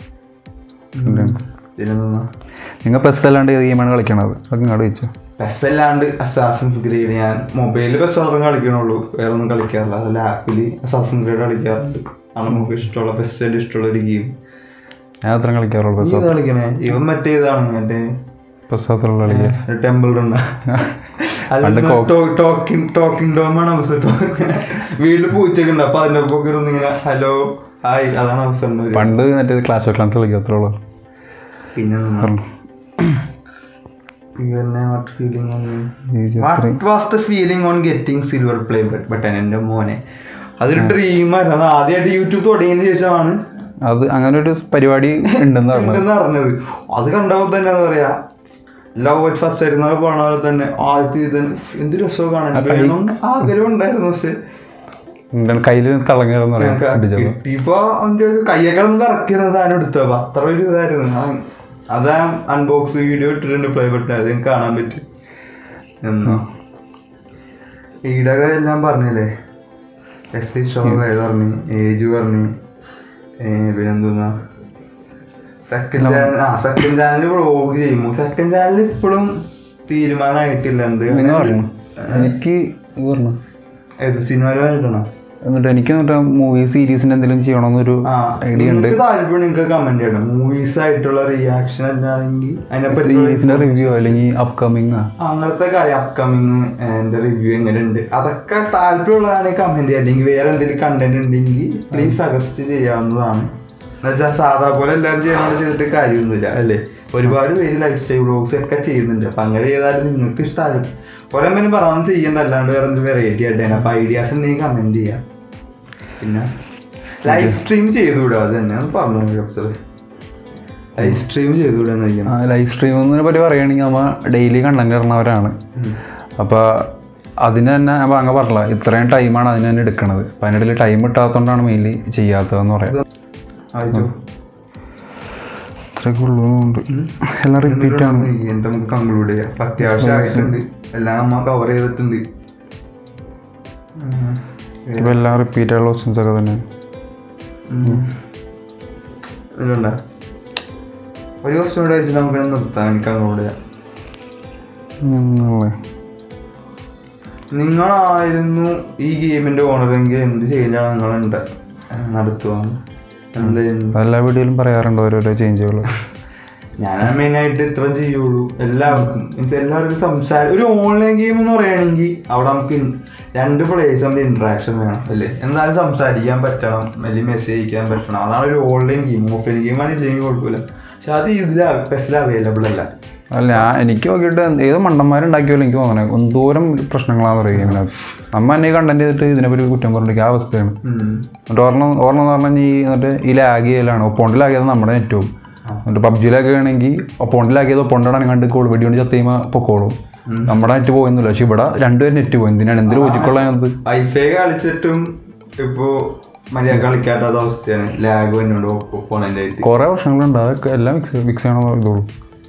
നിങ്ങൾ പെസ് അല്ലാണ്ട് ഏത് ഗെയിമാണ് കളിക്കണത്? അതൊക്കെ ഇങ്ങോട്ട് ചോദിച്ചോ. പെസ് അല്ലാണ്ട് അസാസിൻസ് ഗ്രേഡ് ഞാൻ മൊബൈലിൽ പെസ് മാത്രം കളിക്കണുള്ളൂ, വേറെ ഒന്നും കളിക്കാറില്ല. അതല്ല ആപ്പിൽ അസാസിൻസ് ഗ്രേഡ് കളിക്കാറുണ്ട്. ആണ് നമുക്ക് ഇഷ്ടമുള്ള പെസ്റ്റായിട്ട് ഇഷ്ടമുള്ള ഒരു ഗെയിം. ഞാൻ അത്ര കളിക്കാറുള്ളൂ. പെസ് കളിക്കണേ ഇവൻ മറ്റേതാണ് മറ്റേ ടെമ്പിൾ റൺ. ടോക്കിംഗ് ഡോമാണ് അവസരം. വീട്ടിൽ പൂച്ചൊക്കെ ഉണ്ട്, അപ്പൊ അതിന്റെ ഒപ്പം ഇങ്ങനെ ഹലോ ഹായ് അതാണ് അവസരം. പണ്ട് മറ്റേ ക്ലാസ് ഓഫ് ക്ലാൻസ് കളിക്കാത്തുള്ളൂ. പിന്നെ feeling on getting silver play button? എന്റെ മോനെ അതൊരു ഡ്രീമായിരുന്നു. അത് ആദ്യമായിട്ട് യൂട്യൂബ് തുടങ്ങിയതിന് ശേഷമാണ് അത് അങ്ങനെ ഒരു പരിപാടി ഉണ്ടെന്ന് അറിഞ്ഞത്. അത് കണ്ടപ്പോൾ തന്നെ എന്താ പറയാ, ലവ് അറ്റ് ഫസ്റ്റ് ആയിരുന്നു. അത് പറഞ്ഞ പോലെ തന്നെ ആദ്യത്തെ തന്നെ എന്ത് രസമോ കാണാൻ ആഗ്രഹം ഉണ്ടായിരുന്നു. പക്ഷെ കയ്യിൽ ഇപ്പൊ കയ്യൊക്കെ ഇറക്കിയിരുന്നത് സാധനം എടുത്തപ്പോ അത്ര ഒരു ഇതായിരുന്നു. അതാ അൺബോക്സ് വീഡിയോ ഇട്ടിട്ടുണ്ട് പ്ലേ ബട്ടൺ, അത് കാണാൻ പറ്റും. എന്നാ ഈടൊക്കെ എല്ലാം പറഞ്ഞില്ലേ, എസ് ഇഷ്ടമുള്ള പറഞ്ഞു, ഏജ് പറഞ്ഞു, പിന്നെന്താ സെക്കൻഡ് ചാനൽ. ആ സെക്കൻഡ് ചാനൽ വ്ളോഗ് ചെയ്യുമോ? സെക്കൻഡ് ചാനൽ ഇപ്പോഴും തീരുമാനമായിട്ടില്ല. എന്ത് എനിക്ക് ഏത് സിനിമ പറഞ്ഞിട്ടാണോ? എന്നിട്ട് എനിക്ക് മൂവി സീരീസിന്റെ എന്തെങ്കിലും ചെയ്യണമെന്നൊരു ഐഡിയ ഉണ്ട്. താല്പര്യം നിങ്ങൾക്ക് കമന്റ് ചെയ്യണം. മൂവീസ് ആയിട്ടുള്ള റിയാക്ഷൻ അല്ലാണെങ്കിൽ അതിനെപ്പറ്റി റിവ്യൂ അല്ലെങ്കിൽ അപ്കമിങ് അങ്ങനത്തെ കാര്യം, അപ്കമിങ് എന്റെ റിവ്യൂ എങ്ങനെ ഉണ്ട് അതൊക്കെ താല്പര്യമുള്ളതാണെങ്കിൽ കമന്റ് ചെയ്യാം. അല്ലെങ്കിൽ വേറെ എന്തെങ്കിലും കണ്ടന്റ് ഉണ്ടെങ്കിൽ പ്ലീസ് സജസ്റ്റ് ചെയ്യാവുന്നതാണ്. എന്നുവെച്ചാൽ സാധാ പോലെ എല്ലാവരും ചെയ്യാൻ ചെയ്തിട്ട് കാര്യമൊന്നുമില്ല അല്ലേ. ഒരുപാട് പേര് ലൈഫ് സ്റ്റൈൽ വ്ളോഗ്സ് ഒക്കെ ചെയ്യുന്നുണ്ട്. അപ്പം അങ്ങനെ ചെയ്താലും നിങ്ങൾക്ക് ഇഷ്ടമാകും. കുറേ പേര് പറയാൻ ചെയ്യുന്നല്ലാണ്ട് വേറെ എന്ത് വെറൈറ്റി ആയിട്ടാണ്. അപ്പം ഐഡിയാസ് ഉണ്ടെങ്കിൽ കമന്റ് ചെയ്യാം. പിന്നെ ലൈവ് സ്ട്രീം ചെയ്തുകൂടാ? അത് തന്നെ പറഞ്ഞു. ലൈവ് സ്ട്രീം ചെയ്തുകൂടാ? ലൈവ് സ്ട്രീമിനെ പറ്റി പറയുകയാണെങ്കിൽ നമ്മൾ ഡെയിലി കണ്ടന്റ് ഇടുന്നവരാണ്. അപ്പോൾ അതിന് തന്നെ അപ്പോൾ അങ്ങ് പറഞ്ഞില്ല ഇത്രയും ടൈമാണ് അതിന് തന്നെ എടുക്കണത്. അപ്പം അതിനിടയിൽ ടൈം കിട്ടാത്തതുകൊണ്ടാണ് മെയിൻലി ചെയ്യാത്തതെന്ന് പറയാം. ഇത്രയൊക്കെ ഉള്ളതുകൊണ്ട് എല്ലാം റിപ്പീറ്റ് ആണ്. എൻ്റെ നമുക്ക് കൺക്ലൂഡ് ചെയ്യാം. അത്യാവശ്യമായിട്ടുണ്ട്, എല്ലാം നമ്മൾ കവർ ചെയ്തിട്ടുണ്ട്. ഇപ്പം എല്ലാം റിപ്പീറ്റ് ആയുള്ള ക്വസ്റ്റ്യൻസ് ഒക്കെ തന്നെ. ഇതിലുണ്ടോ ഒരു ക്വസ്റ്റ്യൻ കൂടെ വെച്ചിട്ട് നമുക്ക് നിർത്താം. എനിക്ക് കൺക്ലൂഡ് ചെയ്യാം. നിങ്ങളായിരുന്നു ഈ ഗെയിമിന്റെ ഓണറെങ്കിൽ എന്ത് ചേഞ്ചാണ് നിങ്ങളുണ്ട് നടത്തുക? എല്ലാ വീഡിയോയിലും പറയാറുണ്ട് ഓരോരോ ചേഞ്ചുകൾ. ഞാനാണ് മെയിനായിട്ട് ഇത്ര ചെയ്യുള്ളൂ. എല്ലാവർക്കും എല്ലാവർക്കും സംസാരം. ഒരു ഓൺലൈൻ ഗെയിം എന്ന് പറയുകയാണെങ്കിൽ അവിടെ നമുക്ക് രണ്ട് പ്ലേയേഴ്സ് തമ്മിൽ ഇൻട്രാക്ഷൻ വേണം അല്ലേ? എന്തായാലും സംസാരിക്കാൻ പറ്റണം, അല്ലെങ്കിൽ മെസ്സേജ് അയക്കാൻ പറ്റണം. അതാണ് ഒരു ഓൺലൈൻ ഗെയിം. ഓഫ്ലൈൻ ഗെയിമാണ് ഇല്ലെങ്കിൽ കുഴപ്പമില്ല. പക്ഷെ അത് ഇതിൽ പെസിൽ അവൈലബിൾ അല്ല. അല്ല എനിക്ക് നോക്കിയിട്ട് ഏത് മണ്ടന്മാരുണ്ടാക്കിയാലും എനിക്ക് തോന്നണേ എന്തോരം പ്രശ്നങ്ങളാന്ന് പറയുന്നത്. നമ്മ എന്നെ കണ്ടന്റ് ചെയ്തിട്ട് ഇതിനെപ്പറ്റി കുറ്റം പറഞ്ഞിരിക്കുക ആ അവസ്ഥയാണ്. എന്നിട്ട് ഓർമ്മ ഓർമ്മ എന്ന് പറഞ്ഞാൽ ഈ എന്നിട്ട് ഈ ലാഗ് ചെയ്യലാണ്. ഒപ്പോണ്ടിലാക്കിയത് നമ്മുടെ നെറ്റും. എന്നിട്ട് പബ്ജിയിലൊക്കെ ആണെങ്കിൽ ഒപ്പോണ്ടിലാക്കിയത് ഒപ്പോണ്ടാണ് കണ്ട് കോൾ വെടി കൊണ്ട് ചത്ത് കഴിയുമ്പോൾ പൊക്കോളും. നമ്മുടെ നെറ്റ് പോയെന്നില്ല. പക്ഷെ ഇവിടെ രണ്ടുപേരും നെറ്റ് പോയി. എന്തിനാണ് എന്ത് ലോജിക്കുള്ളത്? വൈഫൈ കളിച്ചിട്ടും ഇപ്പോ മര്യാദ കളിക്കാത്ത അവസ്ഥയാണ്. ലാഗ് വന്നോണ്ട് കുറെ പ്രശ്നങ്ങളുണ്ട്. അതൊക്കെ എല്ലാം ഫിക്സ് ഫിക്സ് ചെയ്യണോ ഇതോളൂ.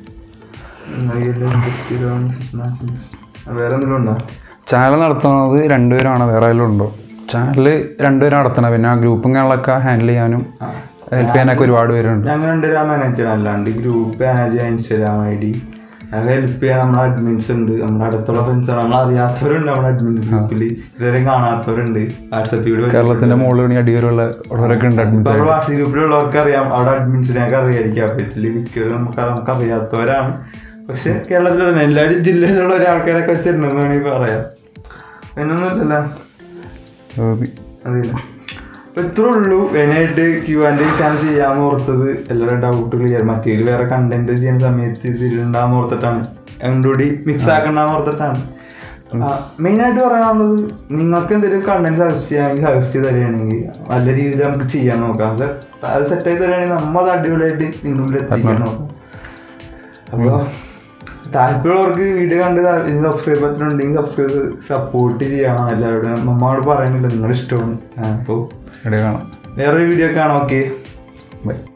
വേറെ എന്തെങ്കിലും ഉണ്ടോ? ചാനൽ നടത്തുന്നത് രണ്ടുപേരാണ്, വേറെ ആരെങ്കിലും ഉണ്ടോ? ചാനൽ രണ്ടുപേരും നടത്തണം. പിന്നെ ആ ഗ്രൂപ്പും കാര്യങ്ങളൊക്കെ ഹാൻഡിൽ ചെയ്യാനും ഹെൽപ്പ് ചെയ്യാനൊക്കെ ഒരുപാട് പേരുണ്ട്. ഞങ്ങൾ രണ്ടുപേരും മാനേജ് ചെയ്യണം. അല്ലാണ്ട് ഗ്രൂപ്പ് മാനേജ് ചെയ്യാൻ ഇൻസ്റ്റാഗ്രാം ഐ ഡി ഞങ്ങൾ ഹെൽപ്പ് ചെയ്യാൻ നമ്മുടെ അഡ്മിൻസ് ഉണ്ട്. നമ്മുടെ അടുത്തുള്ള ഫ്രണ്ട്സാണ്. നമ്മൾ അറിയാത്തവരുണ്ട് നമ്മുടെ അഡ്മിൻ ഗ്രൂപ്പിൽ. ഇതുവരെ കാണാത്തവരുണ്ട്. വാട്സപ്പിൽ കേരളത്തിന്റെ മുകളിൽ അടിവരുള്ള ഉള്ളവരൊക്കെ ഉണ്ട്. നമ്മുടെ വാട്സപ്പ് ഗ്രൂപ്പിലുള്ളവർക്ക് അറിയാം. അവിടെ അഡ്മിൻസിനെ ഞങ്ങൾക്ക് അറിയായിരിക്കാം. പറ്റില്ല മിക്കവരും നമുക്ക് നമുക്ക് അറിയാത്തവരാണ്. പക്ഷെ കേരളത്തിലുള്ള എല്ലാവരും ജില്ലയിലുള്ള ഒരാൾക്കാരൊക്കെ വെച്ചിട്ടുണ്ടെന്ന് വേണമെങ്കിൽ പറയാം. എന്നൊന്നുമില്ലല്ലോ. അതില്ല. അപ്പം ഇത്രേ ഉള്ളൂ. മെയിനായിട്ട് ക്യൂ ആൻഡ് ചാനൽ ചെയ്യാമെന്ന് ഓർത്തത് എല്ലാവരും ഡൗട്ട് ക്ലിയർ. മറ്റേ വേറെ കണ്ടന്റ് ചെയ്യുന്ന സമയത്ത് ഇതിലുണ്ടാന്ന് ഓർത്തിട്ടാണ്. രണ്ടുകൂടി മിക്സ് ആക്കണ്ടെന്ന് ഓർത്തിട്ടാണ്. മെയിനായിട്ട് പറയാനുള്ളത് നിങ്ങൾക്ക് എന്തെങ്കിലും കണ്ടന്റ് സജസ്റ്റ് ചെയ്യുകയാണെങ്കിൽ സജസ്റ്റ് ചെയ്ത് തരികയാണെങ്കിൽ നല്ല രീതിയിൽ നമുക്ക് ചെയ്യാൻ നോക്കാം. അത് സെറ്റായി തരികയാണെങ്കിൽ നമ്മൾ അത് അടിപൊളിയായിട്ട് നിങ്ങളുടെ എത്തിക്കാൻ നോക്കാം. അപ്പോൾ താല്പര്യമുള്ളവർക്ക് വീഡിയോ കണ്ട് സബ്സ്ക്രൈബ് ചെയ്തിട്ടുണ്ടെങ്കിൽ സബ്സ്ക്രൈബ് സപ്പോർട്ട് ചെയ്യാം. എല്ലാവരോടും നമ്മോട് പറയുന്നില്ല, നിങ്ങളുടെ ഇഷ്ടമാണ്. അപ്പോൾ കാണാം. വേറൊരു വീഡിയോ കാണാം. Okay, by.